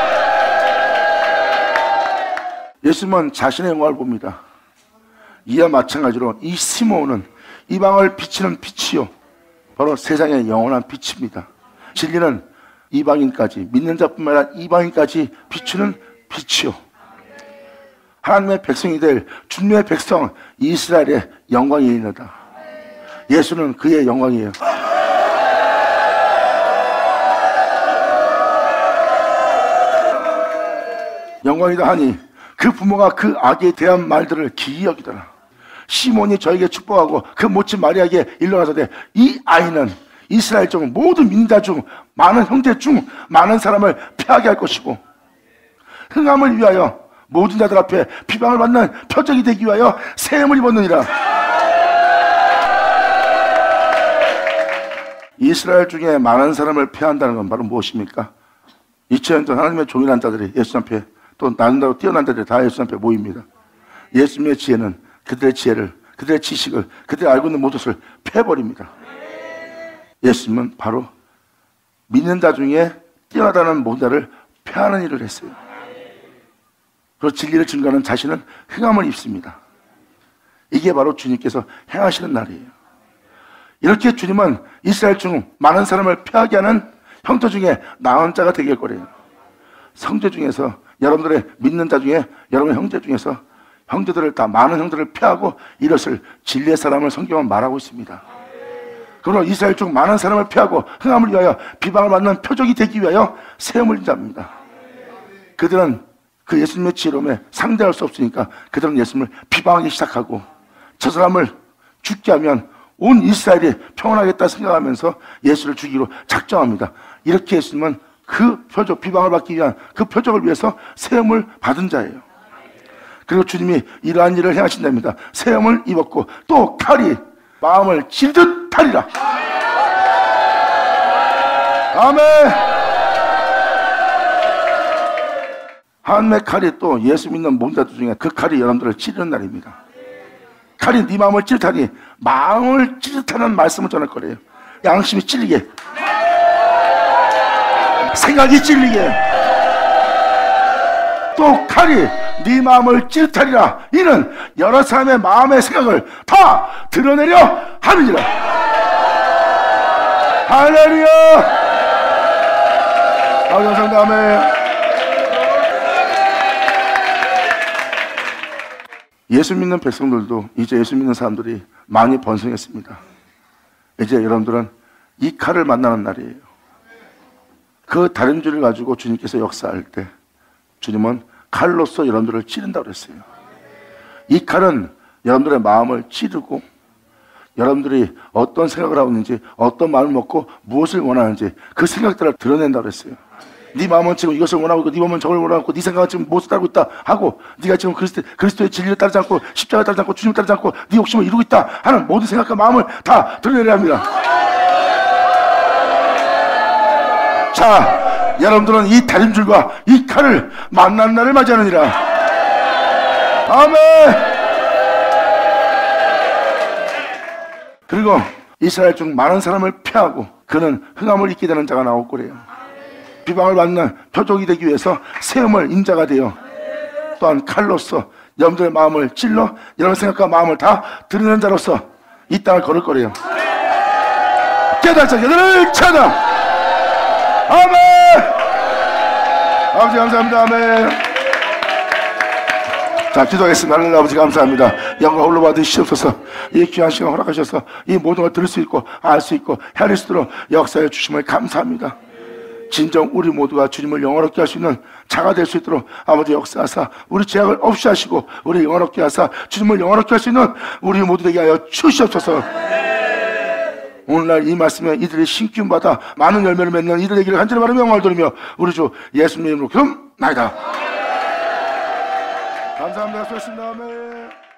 예수님은 자신의 영광을 봅니다. 이와 마찬가지로 이 시므온은 이방을 비치는 빛이요 바로 세상의 영원한 빛입니다. 진리는 이방인까지, 믿는 자뿐만 아니라 이방인까지 비추는 빛이요 하나님의 백성이 될 주님의 백성 이스라엘의 영광이니이다. 예수는 그의 영광이에요. 영광이다 하니 그 부모가 그 아기에 대한 말들을 기이 여기더라. 시몬이 저에게 축복하고 그 모친 마리아에게 일러나서되 이 아이는 이스라엘 중 모든 믿는 자 중 많은 형제 중 많은 사람을 패하게 할 것이고 흥함을 위하여 모든 자들 앞에 비방을 받는 표적이 되기 위하여 세움을 입었느니라. 이스라엘 중에 많은 사람을 패한다는 건 바로 무엇입니까? 이천 년 전 하나님의 종이란 자들이 예수 앞에 또 나눈다고 뛰어난 자들이 다 예수 앞에 모입니다. 예수님의 지혜는 그들의 지혜를, 그들의 지식을, 그들이 알고 있는 모든 것을 패버립니다. 예수님은 바로 믿는 자 중에 뛰어나다는 모든 자를 패하는 일을 했어요. 그리고 진리를 증거하는 자신은 흥함을 입습니다. 이게 바로 주님께서 행하시는 날이에요. 이렇게 주님은 이스라엘 중 많은 사람을 피하게 하는 형제 중에 나은 자가 되길 거래요. 성제 중에서 여러분들의 믿는 자 중에 여러분 형제 중에서 형제들을 다 많은 형제들을 피하고 이것을 진리의 사람을 성경은 말하고 있습니다. 그러나 이스라엘 중 많은 사람을 피하고 흥함을 위하여 비방을 받는 표적이 되기 위하여 세움을 인자합니다. 그들은 그 예수님의 지혜로움에 상대할 수 없으니까 그들은 예수님을 비방하기 시작하고 저 사람을 죽게 하면 온 이스라엘이 평안하겠다 생각하면서 예수를 죽이기로 작정합니다. 이렇게 예수님은 그 표적, 비방을 받기 위한 그 표적을 위해서 세움을 받은 자예요. 그리고 주님이 이러한 일을 행하신답니다. 세움을 입었고 또 칼이 마음을 찔듯 하리라. 아멘. 하나님의 칼이 또 예수 믿는 몸자들 중에 그 칼이 여러분들을 찌르는 날입니다. 칼이 네 마음을 찌릿하니 마음을 찌릿하는 말씀을 전할 거래요. 양심이 찔리게, 생각이 찔리게, 또 칼이 네 마음을 찌릿하리라. 이는 여러 사람의 마음의 생각을 다 드러내려 하느니라. 할렐루야. 아버지 감사합니다. 아멘. 예수 믿는 백성들도 이제 예수 믿는 사람들이 많이 번성했습니다. 이제 여러분들은 이 칼을 만나는 날이에요. 그 다른 줄을 가지고 주님께서 역사할 때 주님은 칼로서 여러분들을 찌른다고 그랬어요. 이 칼은 여러분들의 마음을 찌르고 여러분들이 어떤 생각을 하고 있는지, 어떤 마음을 먹고 무엇을 원하는지 그 생각들을 드러낸다고 그랬어요. 네 마음은 지금 이것을 원하고 있고 네 마음은 저걸 원하고 네 생각은 지금 무엇을 따르고 있다 하고 네가 지금 그리스도, 그리스도의 진리를 따르지 않고 십자가를 따르지 않고 주님을 따르지 않고 네 욕심을 이루고 있다 하는 모든 생각과 마음을 다 드러내야 합니다. 자, 여러분들은 이 다림줄과 이 칼을 만난 날을 맞이하느니라. 아멘. 그리고 이스라엘 중 많은 사람을 피하고 그는 흥함을 입게 되는 자가 나올 거래요. 비방을 받는 표적이 되기 위해서 세움을 인자가 되어 또한 칼로서 여러분들의 마음을 찔러 여러분 생각과 마음을 다 드러내는 자로서 이 땅을 걸을 거래요. 깨달자 여러분을 찾아. 아멘. 아버지 감사합니다. 아멘. 자, 기도하겠습니다. 하나님 아버지 감사합니다. 영광 홀로 받으시옵소서. 이 귀한 시간 허락하셔서 이 모든 걸 들을 수 있고 알 수 있고 헤아릴 수 있도록 역사해 주심을 감사합니다. 진정 우리 모두가 주님을 영원롭게 할 수 있는 자가 될 수 있도록 아버지 역사하사 우리 죄악을 없이 하시고 우리 영원롭게 하사 주님을 영원롭게 할 수 있는 우리 모두 되게 하여 주시옵소서. 오늘날 이 말씀에 이들이 신기움 받아 많은 열매를 맺는 이들 되기를 간절히 바라며 영광을 돌리며 우리 주 예수님의 이름으로 기도나이다. 감사합니다. 수고하셨습니다. 아멘.